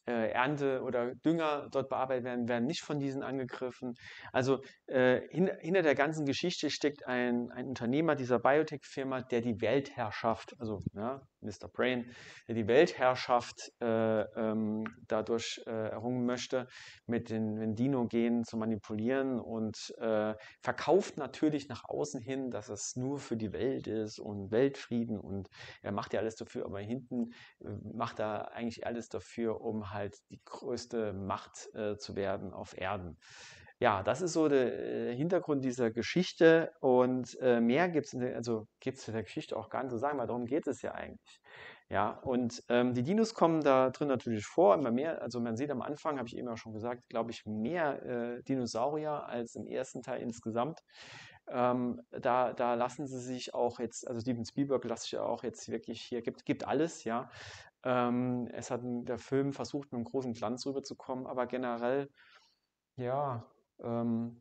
äh, Ernte oder Dünger dort bearbeitet werden, werden nicht von diesen angegriffen. Also äh, hin, hinter der ganzen Geschichte steckt ein, ein Unternehmer dieser Biotech-Firma, der die Weltherrschaft, also ja, Mister Brain, der die Weltherrschaft äh, ähm, dadurch äh, errungen möchte, mit den, den Dino-Genen zu manipulieren und äh, verkauft natürlich nach außen hin, dass es nur für die Welt ist und Weltfrieden und er macht ja alles dafür, aber hinten äh, macht er eigentlich alles dafür, um halt die größte Macht äh, zu werden auf Erden. Ja, das ist so der äh, Hintergrund dieser Geschichte und äh, mehr gibt es also gibt's in der Geschichte auch gar nicht zu sagen, weil darum geht es ja eigentlich. Ja, und ähm, die Dinos kommen da drin natürlich vor, immer mehr, also man sieht am Anfang, habe ich eben auch schon gesagt, glaube ich, mehr äh, Dinosaurier als im ersten Teil insgesamt. Ähm, da, da lassen sie sich auch jetzt, also Steven Spielberg lässt sich ja auch jetzt wirklich hier, gibt, gibt alles, ja. Ähm, es hat der Film versucht, mit einem großen Glanz rüberzukommen, aber generell, ja, ähm,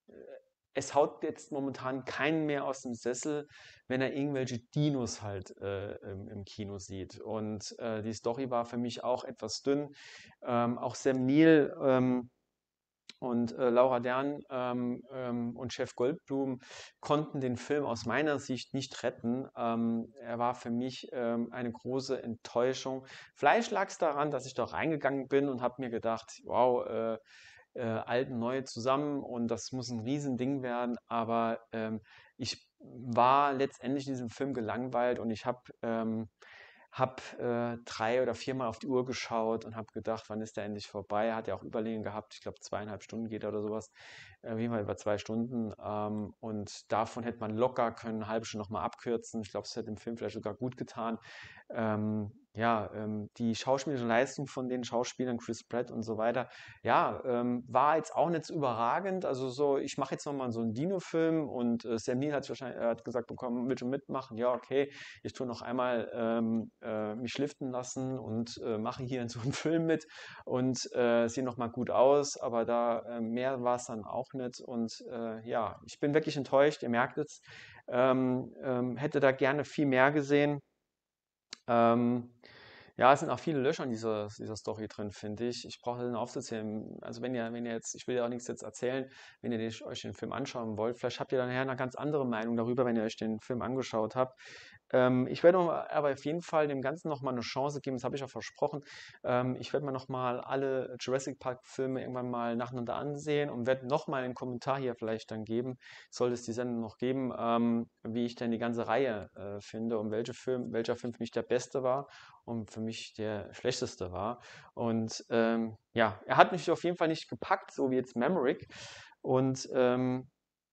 es haut jetzt momentan keinen mehr aus dem Sessel, wenn er irgendwelche Dinos halt äh, im, im Kino sieht. Und äh, die Story war für mich auch etwas dünn. Ähm, auch Sam Neill ähm, und äh, Laura Dern ähm, ähm, und Chef Goldblum konnten den Film aus meiner Sicht nicht retten. Ähm, er war für mich ähm, eine große Enttäuschung. Vielleicht lag es daran, dass ich da reingegangen bin und habe mir gedacht, wow, äh, äh, alt und neu zusammen und das muss ein Riesending werden, aber ähm, ich war letztendlich in diesem Film gelangweilt und ich habe ähm, hab, äh, drei oder viermal auf die Uhr geschaut und habe gedacht, wann ist der endlich vorbei? Er hat ja auch Überlegen gehabt, ich glaube zweieinhalb Stunden geht er oder sowas, auf jeden Fall über zwei Stunden ähm, und davon hätte man locker können, eine halbe Stunde nochmal abkürzen. Ich glaube, es hätte dem Film vielleicht sogar gut getan. Ähm, ja, ähm, die schauspielerische Leistung von den Schauspielern, Chris Pratt und so weiter, ja, ähm, war jetzt auch nicht so überragend. Also so, ich mache jetzt nochmal so einen Dino-Film und äh, Sam Neill hat wahrscheinlich er hat gesagt bekommen, willst du mitmachen? Ja, okay, ich tue noch einmal ähm, äh, mich liften lassen und äh, mache hier in so einem Film mit und äh, sehe nochmal gut aus, aber da äh, mehr war es dann auch nicht und äh, ja, ich bin wirklich enttäuscht, ihr merkt es, ähm, ähm, hätte da gerne viel mehr gesehen. Ähm, ja, es sind auch viele Löcher in dieser, dieser Story drin, finde ich. Ich brauche das nicht aufzuzählen. Also wenn ihr, wenn ihr jetzt, ich will ja auch nichts jetzt erzählen, wenn ihr den, euch den Film anschauen wollt, vielleicht habt ihr dann nachher eine ganz andere Meinung darüber, wenn ihr euch den Film angeschaut habt. Ähm, ich werde aber auf jeden Fall dem Ganzen nochmal eine Chance geben, das habe ich auch versprochen. Ähm, ich werde mir nochmal alle Jurassic Park-Filme irgendwann mal nacheinander ansehen und werde nochmal einen Kommentar hier vielleicht dann geben, sollte es die Sendung noch geben, ähm, wie ich denn die ganze Reihe äh, finde und welche Film, welcher Film für mich der beste war und für mich der schlechteste war. Und ähm, ja, er hat mich auf jeden Fall nicht gepackt, so wie jetzt Maverick. Und ähm,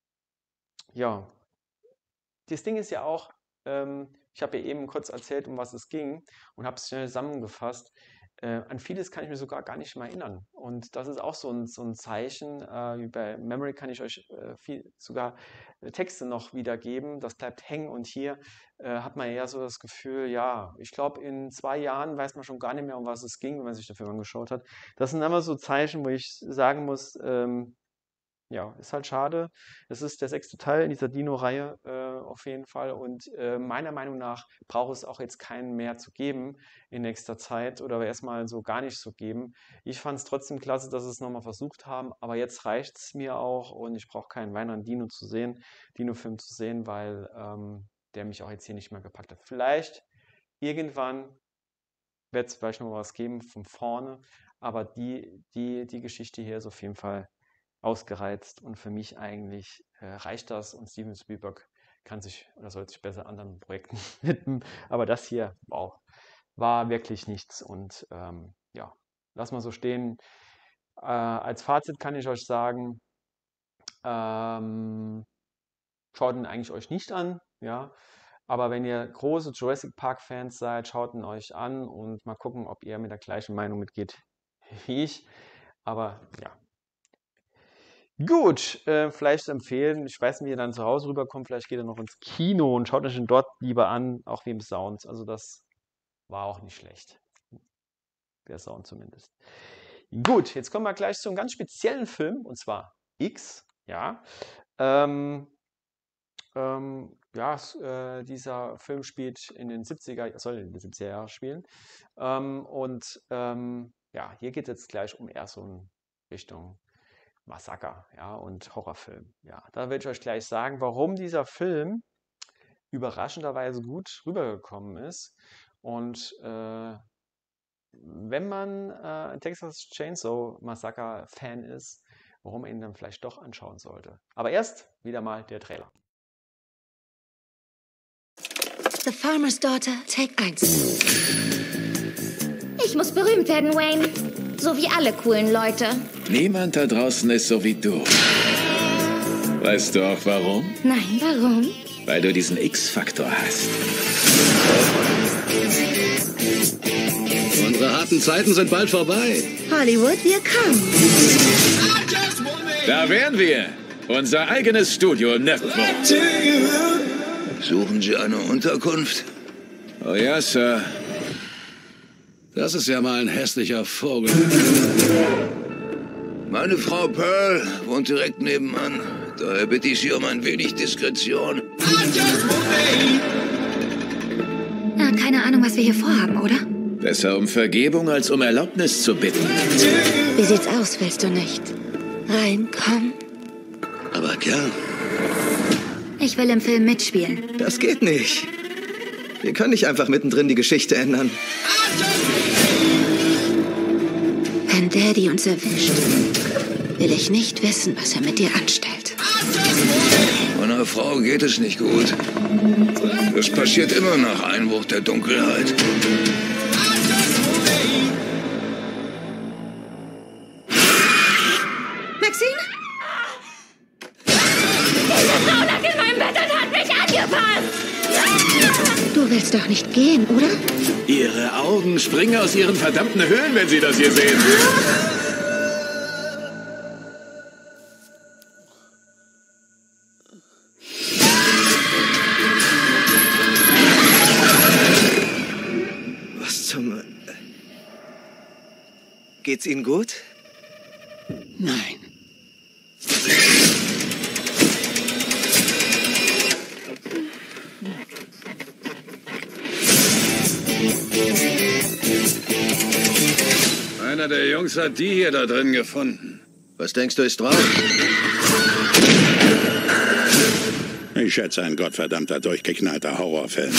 ja, das Ding ist ja auch, ähm, ich habe ja eben kurz erzählt, um was es ging und habe es schnell zusammengefasst. Äh, an vieles kann ich mich sogar gar nicht mehr erinnern. Und das ist auch so ein, so ein Zeichen. Äh, wie bei Memory kann ich euch äh, viel, sogar äh, Texte noch wiedergeben. Das bleibt hängen. Und hier äh, hat man eher so das Gefühl, ja, ich glaube, in zwei Jahren weiß man schon gar nicht mehr, um was es ging, wenn man sich den Film angeschaut hat. Das sind immer so Zeichen, wo ich sagen muss, ähm, ja, ist halt schade. Es ist der sechste Teil in dieser Dino-Reihe äh, auf jeden Fall. Und äh, meiner Meinung nach braucht es auch jetzt keinen mehr zu geben in nächster Zeit oder erstmal so gar nicht zu geben. Ich fand es trotzdem klasse, dass sie es nochmal versucht haben, aber jetzt reicht es mir auch und ich brauche keinen weiteren Dino zu sehen, Dino-Film zu sehen, weil ähm, der mich auch jetzt hier nicht mehr gepackt hat. Vielleicht irgendwann wird es vielleicht noch was geben von vorne, aber die, die, die Geschichte hier ist auf jeden Fall ausgereizt und für mich eigentlich äh, reicht das und Steven Spielberg kann sich oder sollte sich besser anderen Projekten widmen. Aber das hier, wow, war wirklich nichts und ähm, ja, lass mal so stehen. Äh, als Fazit kann ich euch sagen, ähm, schaut ihn eigentlich euch nicht an, ja. Aber wenn ihr große Jurassic Park Fans seid, schaut ihn euch an und mal gucken, ob ihr mit der gleichen Meinung mitgeht wie ich. Aber ja. Gut, äh, vielleicht empfehlen, ich weiß nicht, wie ihr dann zu Hause rüberkommt, vielleicht geht ihr noch ins Kino und schaut euch ihn dort lieber an, auch wie im Sound. Also das war auch nicht schlecht. Der Sound zumindest. Gut, jetzt kommen wir gleich zu einem ganz speziellen Film, und zwar X. Ja, ähm, ähm, ja äh, dieser Film spielt in den siebziger, soll in den siebziger Jahren spielen. Ähm, und ähm, ja, hier geht es jetzt gleich um eher so in Richtung Massaker, ja, und Horrorfilm. Ja, da werde ich euch gleich sagen, warum dieser Film überraschenderweise gut rübergekommen ist. Und äh, wenn man äh, ein Texas Chainsaw Massacre Fan ist, warum man ihn dann vielleicht doch anschauen sollte. Aber erst wieder mal der Trailer. The Farmer's Daughter, Take eins. Ich muss berühmt werden, Wayne. So wie alle coolen Leute. Niemand da draußen ist so wie du. Weißt du auch warum? Nein, warum? Weil du diesen X-Faktor hast. Unsere harten Zeiten sind bald vorbei. Hollywood, wir kommen. Da wären wir. Unser eigenes Studio im Network. Suchen Sie eine Unterkunft? Oh ja, Sir. Das ist ja mal ein hässlicher Vogel. Meine Frau Pearl wohnt direkt nebenan. Daher bitte ich Sie um ein wenig Diskretion. Na, keine Ahnung, was wir hier vorhaben, oder? Besser um Vergebung, als um Erlaubnis zu bitten. Wie sieht's aus, willst du nicht? Rein, komm. Aber gern. Ich will im Film mitspielen. Das geht nicht. Wir können nicht einfach mittendrin die Geschichte ändern. Wenn Daddy uns erwischt, will ich nicht wissen, was er mit dir anstellt. Meiner Frau geht es nicht gut. Das passiert immer nach Einbruch der Dunkelheit. Maxine? Diese Frau lag in meinem Bett und hat mich angepasst. Du willst doch nicht gehen, oder? Ihre Augen springen aus ihren verdammten Höhlen, wenn Sie das hier sehen. Was zum... Geht's Ihnen gut? Nein. Einer der Jungs hat die hier da drin gefunden. Was denkst du, ist drauf? Ich schätze, ein gottverdammter, durchgeknallter Horrorfilm.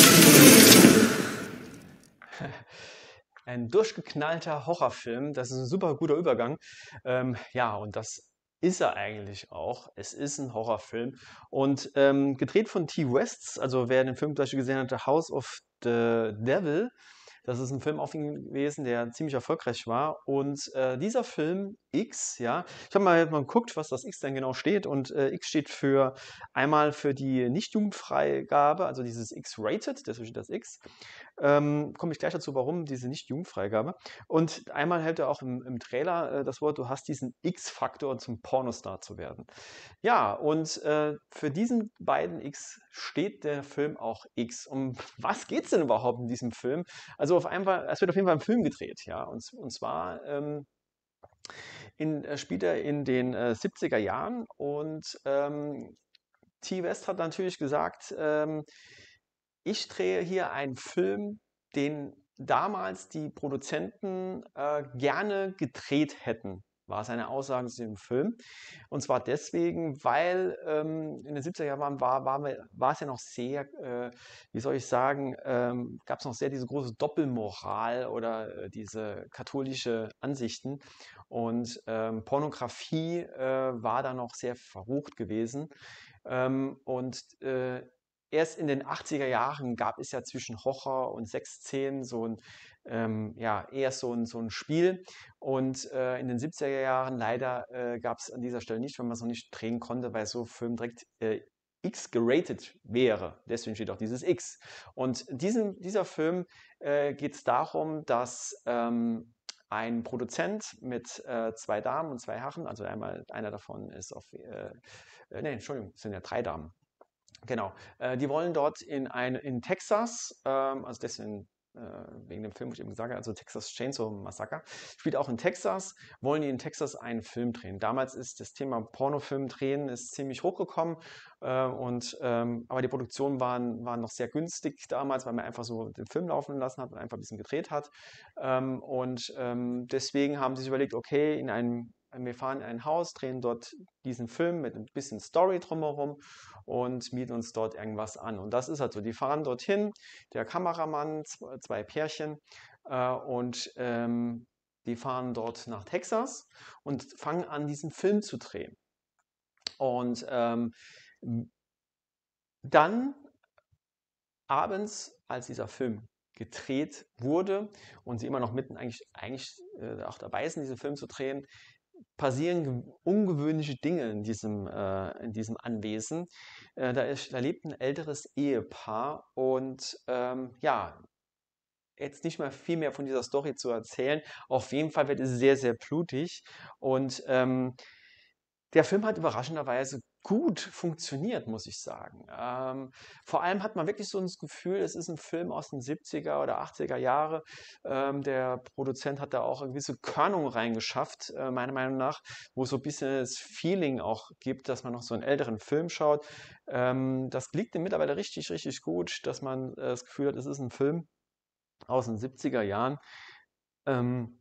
Ein durchgeknallter Horrorfilm, das ist ein super guter Übergang. Ähm, ja, und das ist er eigentlich auch. Es ist ein Horrorfilm und ähm, gedreht von T. West, also wer den Film zum Beispiel gesehen hat, The House of the Devil, das ist ein Film auch gewesen, der ziemlich erfolgreich war. Und äh, dieser Film X, ja, ich habe mal, mal geguckt, was das X denn genau steht. Und äh, X steht für einmal für die Nicht-Jugendfreigabe, also dieses X-Rated, deswegen steht das X. Ähm, komme ich gleich dazu, warum diese Nicht-Jugendfreigabe. Und einmal hält er auch im, im Trailer äh, das Wort, du hast diesen X-Faktor zum Pornostar zu werden. Ja, und äh, für diesen beiden X steht der Film auch X. Um was geht es denn überhaupt in diesem Film? Also auf einmal, es wird auf jeden Fall ein Film gedreht, ja, und, und zwar ähm, in, äh, spielt er in den äh, siebziger Jahren und ähm, T. West hat natürlich gesagt, ähm, ich drehe hier einen Film, den damals die Produzenten äh, gerne gedreht hätten, war seine Aussage zu dem Film. Und zwar deswegen, weil ähm, in den siebziger Jahren war, war, war es ja noch sehr, äh, wie soll ich sagen, ähm, gab es noch sehr diese große Doppelmoral oder äh, diese katholische Ansichten. Und ähm, Pornografie äh, war da noch sehr verrucht gewesen. Ähm, und äh, erst in den achtziger Jahren gab es ja zwischen Horror und Sexszenen so ein, ähm, ja, eher so ein, so ein Spiel. Und äh, in den siebziger Jahren leider äh, gab es an dieser Stelle nicht, wenn man es noch nicht drehen konnte, weil so Film direkt äh, X geratet wäre. Deswegen steht auch dieses X. Und diesen, dieser Film äh, geht es darum, dass ähm, ein Produzent mit äh, zwei Damen und zwei Herren, also einmal einer davon ist auf, äh, äh, nee, Entschuldigung, es sind ja drei Damen. Genau, äh, die wollen dort in, ein, in Texas, ähm, also deswegen wegen dem Film, wo ich eben gesagt habe, also Texas Chainsaw Massacre, spielt auch in Texas, wollen die in Texas einen Film drehen. Damals ist das Thema Pornofilm drehen ist ziemlich hochgekommen, äh, und, ähm, aber die Produktionen waren, waren noch sehr günstig damals, weil man einfach so den Film laufen lassen hat und einfach ein bisschen gedreht hat. Ähm, und ähm, deswegen haben sie sich überlegt, okay, in einem wir fahren in ein Haus, drehen dort diesen Film mit ein bisschen Story drumherum und mieten uns dort irgendwas an. Und das ist halt so, die fahren dorthin, der Kameramann, zwei Pärchen, äh, und ähm, die fahren dort nach Texas und fangen an, diesen Film zu drehen. Und ähm, dann abends, als dieser Film gedreht wurde und sie immer noch mitten eigentlich, eigentlich äh, auch dabei sind, diesen Film zu drehen, passieren ungewöhnliche Dinge in diesem, äh, in diesem Anwesen. Äh, da, ist, da lebt ein älteres Ehepaar und ähm, ja, jetzt nicht mal viel mehr von dieser Story zu erzählen. Auf jeden Fall wird es sehr, sehr blutig und ähm, der Film hat überraschenderweise gut funktioniert, muss ich sagen. Ähm, vor allem hat man wirklich so das Gefühl, es ist ein Film aus den siebziger oder achtziger Jahre. Ähm, der Produzent hat da auch eine gewisse Körnung reingeschafft, äh, meiner Meinung nach, wo es so ein bisschen das Feeling auch gibt, dass man noch so einen älteren Film schaut. Ähm, das liegt mittlerweile richtig, richtig gut, dass man äh, das Gefühl hat, es ist ein Film aus den siebziger Jahren. Ähm,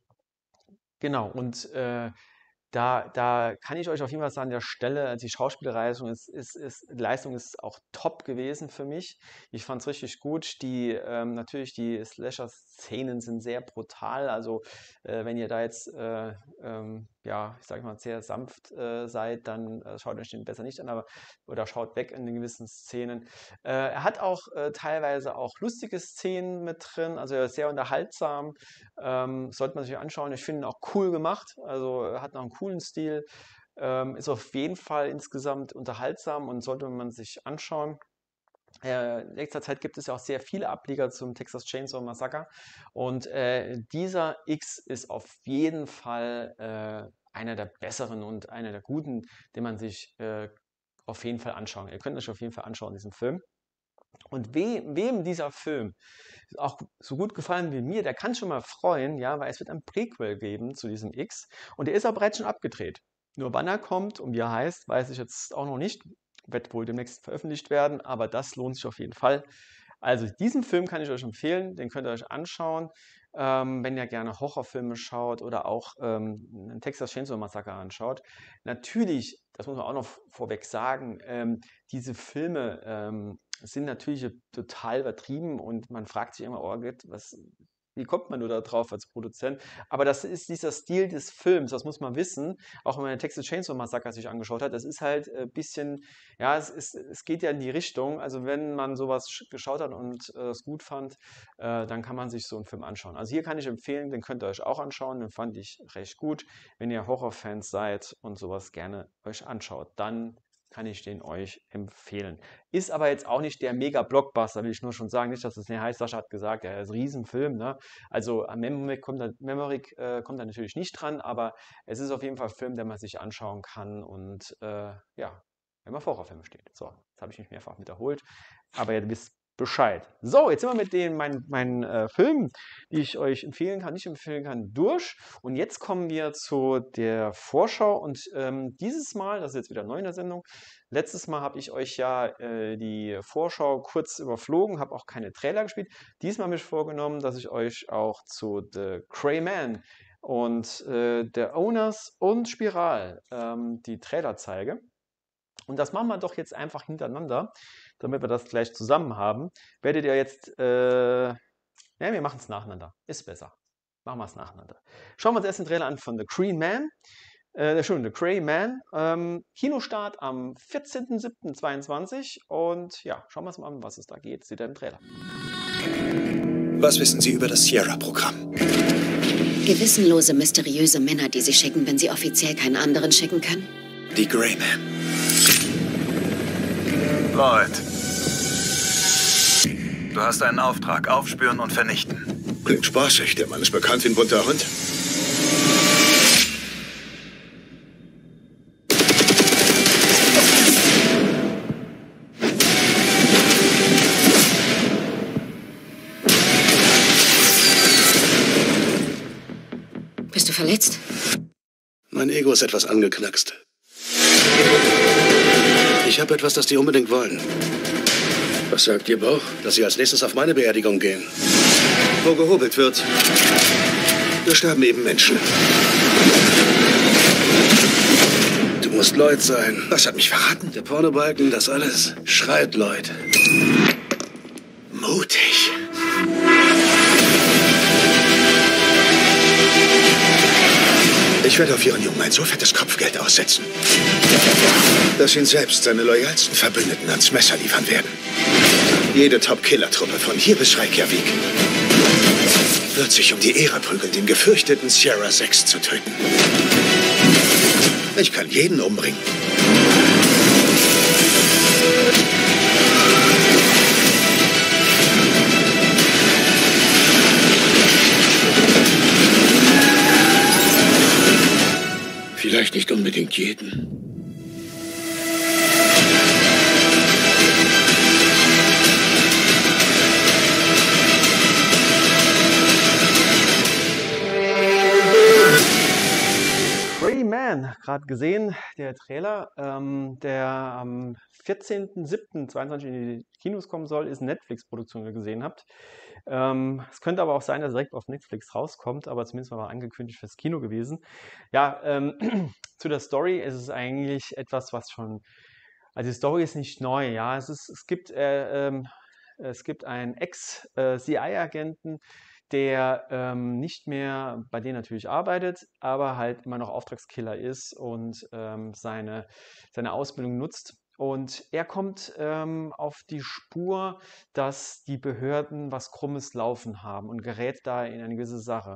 genau, und äh, Da, da kann ich euch auf jeden Fall sagen, an der Stelle, die Schauspielleistung ist, ist, ist, Leistung ist auch top gewesen für mich. Ich fand es richtig gut. Die, ähm, natürlich, die Slasher-Szenen sind sehr brutal. Also, äh, wenn ihr da jetzt, äh, ähm, ja, ich sage mal, sehr sanft äh, seid, dann äh, schaut euch den besser nicht an, aber oder schaut weg in den gewissen Szenen. Äh, er hat auch äh, teilweise auch lustige Szenen mit drin, also er ist sehr unterhaltsam. Ähm, sollte man sich anschauen. Ich finde ihn auch cool gemacht. Also, er hat noch einen coolen Stil, ähm, ist auf jeden Fall insgesamt unterhaltsam und sollte man sich anschauen. Äh, in letzter Zeit gibt es ja auch sehr viele Ableger zum Texas Chainsaw Massacre und äh, dieser X ist auf jeden Fall äh, einer der besseren und einer der guten, den man sich äh, auf jeden Fall anschauen. Ihr könnt euch auf jeden Fall anschauen, diesen Film. Und we, wem dieser Film auch so gut gefallen wie mir, der kann schon mal freuen, ja, weil es wird ein Prequel geben zu diesem X und der ist auch bereits schon abgedreht. Nur wann er kommt und wie er heißt, weiß ich jetzt auch noch nicht. Wird wohl demnächst veröffentlicht werden, aber das lohnt sich auf jeden Fall. Also diesen Film kann ich euch empfehlen, den könnt ihr euch anschauen, ähm, wenn ihr gerne Horrorfilme schaut oder auch ähm, einen Texas Chainsaw Massacre anschaut. Natürlich, das muss man auch noch vorweg sagen, ähm, diese Filme ähm, sind natürlich total übertrieben und man fragt sich immer, oh Gott, was, wie kommt man nur da drauf als Produzent? Aber das ist dieser Stil des Films, das muss man wissen. Auch wenn man den Texas Chainsaw Massacre sich angeschaut hat, das ist halt ein bisschen, ja, es, ist, es geht ja in die Richtung. Also wenn man sowas geschaut hat und äh, es gut fand, äh, dann kann man sich so einen Film anschauen. Also hier kann ich empfehlen, den könnt ihr euch auch anschauen, den fand ich recht gut. Wenn ihr Horrorfans seid und sowas gerne euch anschaut, dann kann ich den euch empfehlen. Ist aber jetzt auch nicht der Mega-Blockbuster, will ich nur schon sagen. Nicht, dass es nicht heißt, Sascha hat gesagt, er ist ein Riesenfilm. Ne? Also an Memory kommt da, Memory, äh, kommt da natürlich nicht dran, aber es ist auf jeden Fall ein Film, den man sich anschauen kann und äh, ja, wenn man auf Horrorfilme steht. So, jetzt habe ich mich mehrfach wiederholt, aber ihr wisst Bescheid. So, jetzt sind wir mit den meinen, meinen äh, Filmen, die ich euch empfehlen kann, nicht empfehlen kann, durch. Und jetzt kommen wir zu der Vorschau. Und ähm, dieses Mal, das ist jetzt wieder neu in der Sendung, letztes Mal habe ich euch ja äh, die Vorschau kurz überflogen, habe auch keine Trailer gespielt. Diesmal habe ich vorgenommen, dass ich euch auch zu The Gray Man und äh, der Owners und Spiral ähm, die Trailer zeige. Und das machen wir doch jetzt einfach hintereinander, damit wir das gleich zusammen haben. Werdet ihr jetzt, äh, ja, wir machen es nacheinander. Ist besser. Machen wir es nacheinander. Schauen wir uns erst den Trailer an von The Green Man. Äh, Entschuldigung, The Gray Man. Ähm, Kinostart am vierzehnten siebten zweiundzwanzig. Und ja, schauen wir uns mal an, was es da geht. Seht ihr den Trailer. Was wissen Sie über das Sierra-Programm? Gewissenlose, mysteriöse Männer, die Sie schicken, wenn Sie offiziell keinen anderen schicken können? Die Gray Man. Lloyd, du hast einen Auftrag, aufspüren und vernichten. Klingt spaßig, der Mann ist bekannt wie ein bunter Hund. du verletzt? Mein Ego ist etwas angeknackst. Ich habe etwas, das die unbedingt wollen. Was sagt Ihr Bauch? Dass sie als nächstes auf meine Beerdigung gehen. Wo gehobelt wird, da sterben eben Menschen. Du musst Lloyd sein. Was hat mich verraten? Der Pornobalken, das alles schreit Lloyd. Mutig. Ich werde auf Ihren Jungen ein so fettes Kopfgeld aussetzen, dass ihn selbst seine loyalsten Verbündeten ans Messer liefern werden. Jede Top-Killer-Truppe von hier bis Reykjavik wird sich um die Ehre prügeln, den gefürchteten Sierra sechs zu töten. Ich kann jeden umbringen. Vielleicht nicht unbedingt jeden. Cray Man, gerade gesehen, der Trailer, ähm, der am vierzehnten siebten zweiundzwanzig in die Kinos kommen soll, ist eine Netflix-Produktion, wie ihr gesehen habt. Ähm, es könnte aber auch sein, dass er direkt auf Netflix rauskommt, aber zumindest mal angekündigt fürs Kino gewesen. Ja, ähm, zu der Story ist es eigentlich etwas, was schon, also die Story ist nicht neu, ja, es, ist, es gibt, äh, ähm, es gibt einen Ex-C I A-Agenten, der ähm, nicht mehr bei denen natürlich arbeitet, aber halt immer noch Auftragskiller ist und ähm, seine, seine Ausbildung nutzt. Und er kommt ähm, auf die Spur, dass die Behörden was Krummes laufen haben und gerät da in eine gewisse Sache.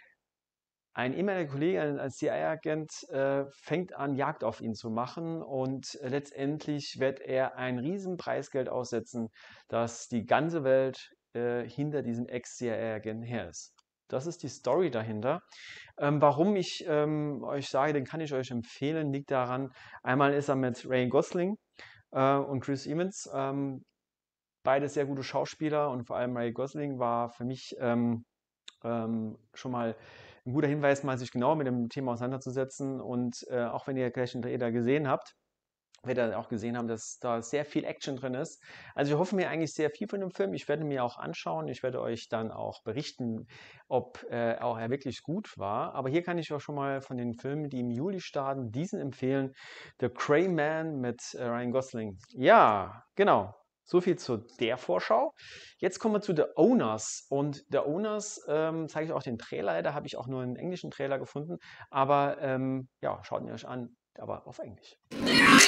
Ein ehemaliger Kollege, ein C I A-Agent, äh, fängt an, Jagd auf ihn zu machen und äh, letztendlich wird er ein riesen Preisgeld aussetzen, dass die ganze Welt äh, hinter diesem Ex-C I A-Agenten her ist. Das ist die Story dahinter. Ähm, warum ich ähm, euch sage, den kann ich euch empfehlen, liegt daran, einmal ist er mit Ryan Gosling äh, und Chris Evans, ähm, beide sehr gute Schauspieler und vor allem Ryan Gosling war für mich ähm, ähm, schon mal ein guter Hinweis, mal sich genauer mit dem Thema auseinanderzusetzen und äh, auch wenn ihr gleich den Trailer gesehen habt, werdet ihr auch gesehen haben, dass da sehr viel Action drin ist. Also ich hoffe mir eigentlich sehr viel von dem Film. Ich werde mir auch anschauen. Ich werde euch dann auch berichten, ob äh, auch er wirklich gut war. Aber hier kann ich auch schon mal von den Filmen, die im Juli starten, diesen empfehlen. The Cray Man mit äh, Ryan Gosling. Ja, genau. So viel zu der Vorschau. Jetzt kommen wir zu The Owners. Und The Owners ähm, zeige ich auch den Trailer. Da habe ich auch nur einen englischen Trailer gefunden. Aber ähm, ja, schaut mir euch an. Aber auf Englisch. Tell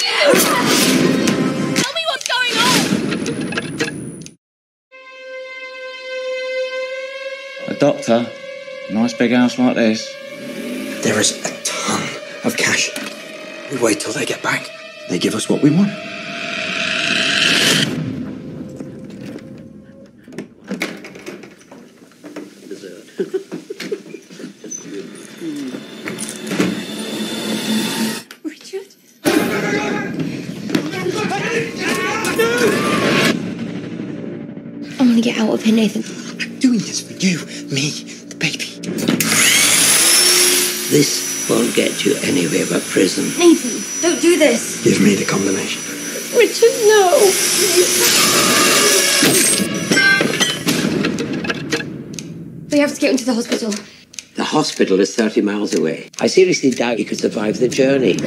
me what's going on! A doctor? Nice big house like this? There is a ton of cash. We wait till they get back. They give us what we want. I want to get out of here, Nathan. I'm doing this for you, me, the baby. This won't get you anywhere but prison. Nathan, don't do this. Give me the combination. Richard, no. We have to get into the hospital. The hospital is thirty miles away. I seriously doubt you could survive the journey.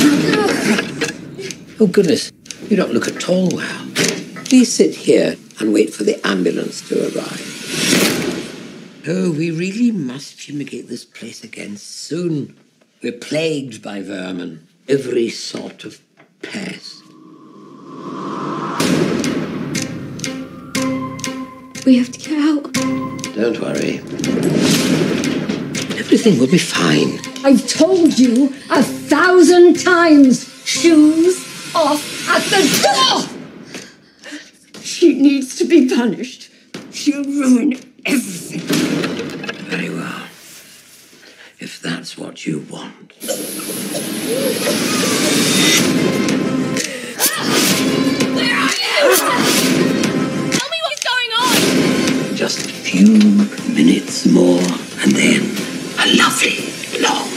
Oh, goodness. You don't look at all well. Please sit here and wait for the ambulance to arrive. Oh, we really must fumigate this place again soon. We're plagued by vermin. Every sort of pest. We have to get out. Don't worry. Everything will be fine. I've told you a thousand times. Shoes off at the door! She needs to be punished. She'll ruin everything. Very well. If that's what you want. Tell me what's going on! Just a few minutes more, and then a lovely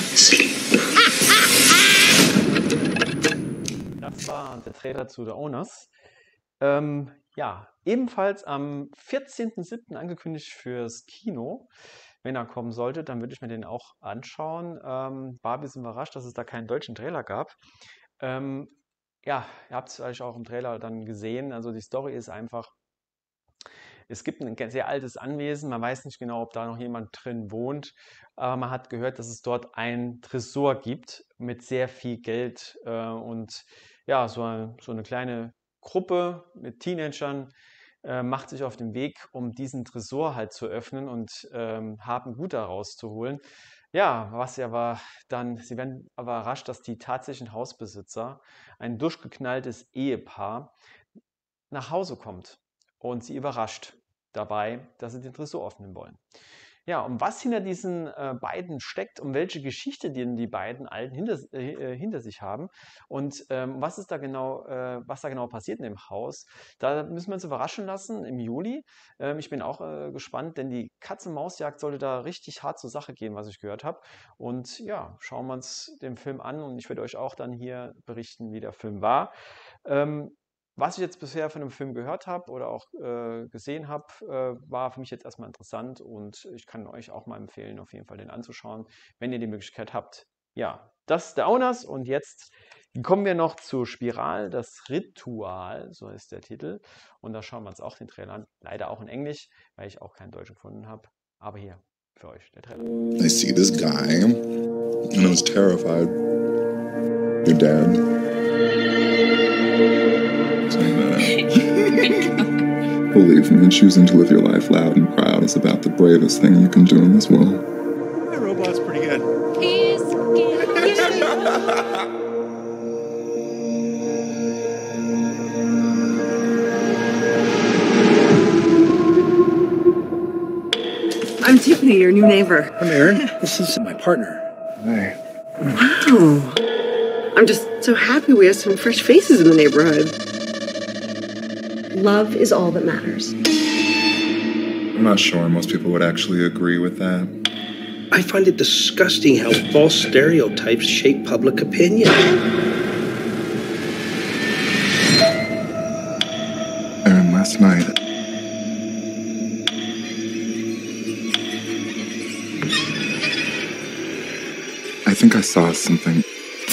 Das war der Trailer zu The Owners. Ähm, ja, ebenfalls am vierzehnten siebten angekündigt fürs Kino. Wenn er kommen sollte, dann würde ich mir den auch anschauen. Ähm, war ein bisschen überrascht, dass es da keinen deutschen Trailer gab. Ähm, ja, ihr habt es vielleicht auch im Trailer dann gesehen. Also die Story ist einfach, es gibt ein sehr altes Anwesen. Man weiß nicht genau, ob da noch jemand drin wohnt. Aber man hat gehört, dass es dort ein Tresor gibt mit sehr viel Geld. Äh, und ja, so eine, so eine kleine Gruppe mit Teenagern äh, macht sich auf den Weg, um diesen Tresor halt zu öffnen und ähm, haben Gut daraus zu holen. Ja, was ja war dann, sie werden aber überrascht, dass die tatsächlichen Hausbesitzer, ein durchgeknalltes Ehepaar, nach Hause kommt und sie überrascht dabei, dass sie den Tresor öffnen wollen. Ja, um was hinter diesen äh, beiden steckt, um welche Geschichte die, die beiden Alten hinter, äh, hinter sich haben und ähm, was ist da genau, äh, was da genau passiert in dem Haus, da müssen wir uns überraschen lassen im Juli. Ähm, ich bin auch äh, gespannt, denn die Katz-und-Maus-Jagd sollte da richtig hart zur Sache gehen, was ich gehört habe. Und ja, schauen wir uns den Film an und ich werde euch auch dann hier berichten, wie der Film war. Ähm, Was ich jetzt bisher von dem Film gehört habe oder auch äh, gesehen habe, äh, war für mich jetzt erstmal interessant und ich kann euch auch mal empfehlen, auf jeden Fall den anzuschauen, wenn ihr die Möglichkeit habt. Ja, das ist The Owners und jetzt kommen wir noch zu Spiral, das Ritual, so ist der Titel. Und da schauen wir uns auch den Trailer an, leider auch in Englisch, weil ich auch keinen Deutsch gefunden habe. Aber hier für euch der Trailer. I see this guy and I was terrified. Your dad. Believe me, choosing to live your life loud and proud is about the bravest thing you can do in this world. My robot's pretty good. He's I'm Tiffany, your new neighbor. I'm Aaron. This is my partner. Hey. Wow. I'm just so happy we have some fresh faces in the neighborhood. Love is all that matters. I'm not sure most people would actually agree with that. I find it disgusting how false stereotypes shape public opinion. Aaron, last night, I think I saw something.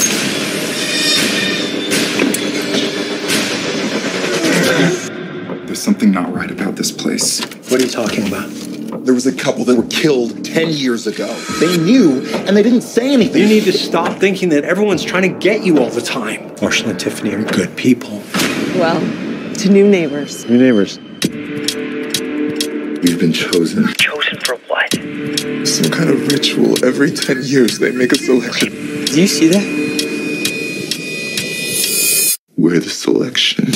There's something not right about this place. What are you talking about? There was a couple that were killed ten years ago. They knew, and they didn't say anything. You need to stop thinking that everyone's trying to get you all the time. Marshall and Tiffany are good people. Well, to new neighbors. New neighbors. We've been chosen. Chosen for what? Some kind of ritual. Every ten years they make a selection. Do you see that? We're the selection.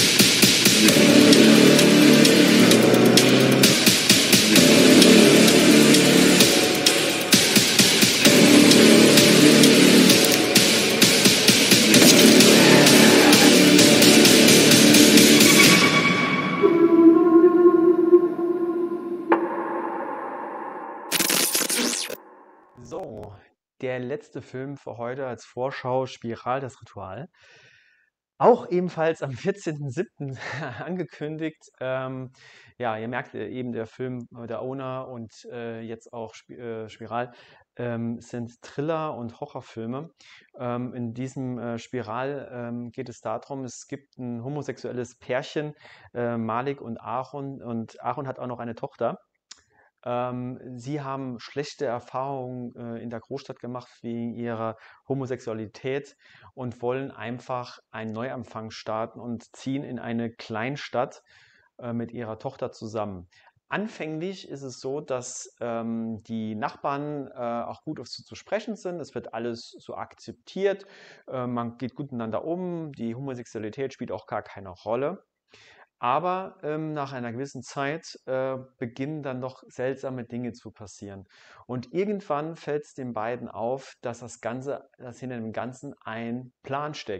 So, der letzte Film für heute als Vorschau, Spiral, das Ritual. Auch ebenfalls am vierzehnten siebten angekündigt. Ähm, ja, ihr merkt äh, eben, der Film äh, The Owner und äh, jetzt auch Sp äh, Spiral ähm, sind Thriller- und Horrorfilme. Ähm, in diesem äh, Spiral ähm, geht es darum, es gibt ein homosexuelles Pärchen, äh, Malik und Aaron, und Aaron hat auch noch eine Tochter. Ähm, sie haben schlechte Erfahrungen äh, in der Großstadt gemacht wegen ihrer Homosexualität und wollen einfach einen Neuanfang starten und ziehen in eine Kleinstadt äh, mit ihrer Tochter zusammen. Anfänglich ist es so, dass ähm, die Nachbarn äh, auch gut auf sie zu sprechen sind. Es wird alles so akzeptiert. Äh, man geht gut miteinander um. Die Homosexualität spielt auch gar keine Rolle. Aber ähm, nach einer gewissen Zeit äh, beginnen dann doch seltsame Dinge zu passieren. Und irgendwann fällt es den beiden auf, dass das Ganze, dass hinter dem Ganzen ein Plan steckt.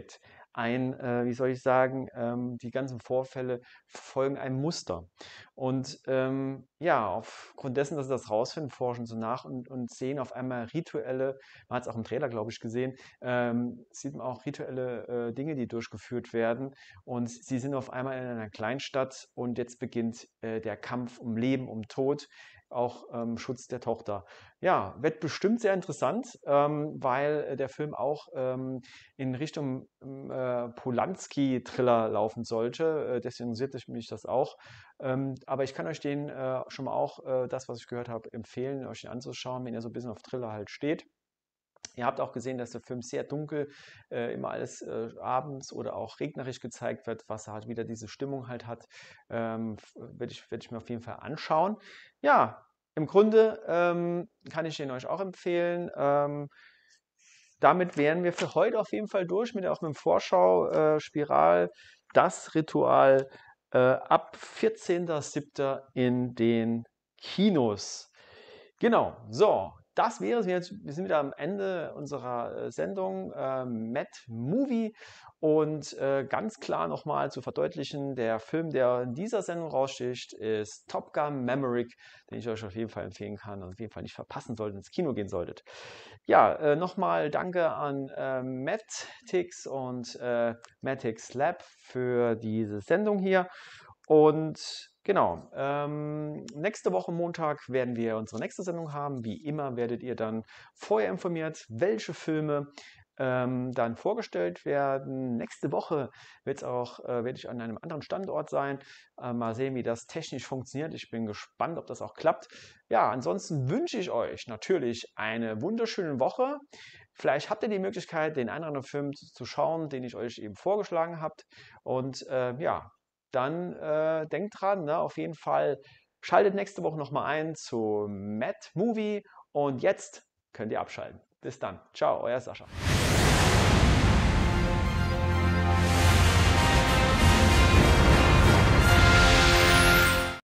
ein, äh, wie soll ich sagen, ähm, die ganzen Vorfälle folgen einem Muster. Und ähm, ja, aufgrund dessen, dass sie das rausfinden, forschen sie nach und, und sehen auf einmal rituelle, man hat es auch im Trailer, glaube ich, gesehen, ähm, sieht man auch rituelle äh, Dinge, die durchgeführt werden. Und sie sind auf einmal in einer Kleinstadt und jetzt beginnt äh, der Kampf um Leben, um Tod, auch ähm, Schutz der Tochter. Ja, wird bestimmt sehr interessant, ähm, weil äh, der Film auch ähm, in Richtung äh, Polanski-Thriller laufen sollte. Äh, deswegen interessiert mich das auch. Ähm, aber ich kann euch den äh, schon mal auch, äh, das, was ich gehört habe, empfehlen, euch den anzuschauen, wenn ihr so ein bisschen auf Thriller halt steht. Ihr habt auch gesehen, dass der Film sehr dunkel, äh, immer alles äh, abends oder auch regnerisch gezeigt wird, was halt wieder diese Stimmung halt hat. Ähm, werde ich, werd ich mir auf jeden Fall anschauen. Ja, im Grunde ähm, kann ich den euch auch empfehlen. Ähm, damit wären wir für heute auf jeden Fall durch mit, auch mit dem Vorschau äh, Spiral, das Ritual äh, ab vierzehnten siebten in den Kinos. Genau, so. Das wäre es. Wir sind wieder am Ende unserer Sendung äh, Mad Movie und äh, ganz klar nochmal zu verdeutlichen, der Film, der in dieser Sendung raussticht, ist Top Gun Maverick, den ich euch auf jeden Fall empfehlen kann und auf jeden Fall nicht verpassen solltet, ins Kino gehen solltet. Ja, äh, nochmal danke an äh, Mattix und äh, Mattix Lab für diese Sendung hier. Und genau, ähm, nächste Woche Montag werden wir unsere nächste Sendung haben. Wie immer werdet ihr dann vorher informiert, welche Filme ähm, dann vorgestellt werden. Nächste Woche wird's auch, äh, werde ich an einem anderen Standort sein. Äh, mal sehen, wie das technisch funktioniert. Ich bin gespannt, ob das auch klappt. Ja, ansonsten wünsche ich euch natürlich eine wunderschöne Woche. Vielleicht habt ihr die Möglichkeit, den einen oder anderen Film zu schauen, den ich euch eben vorgeschlagen habe. Und äh, ja, dann äh, denkt dran, ne, auf jeden Fall schaltet nächste Woche nochmal ein zu Mad Movie und jetzt könnt ihr abschalten. Bis dann. Ciao, euer Sascha.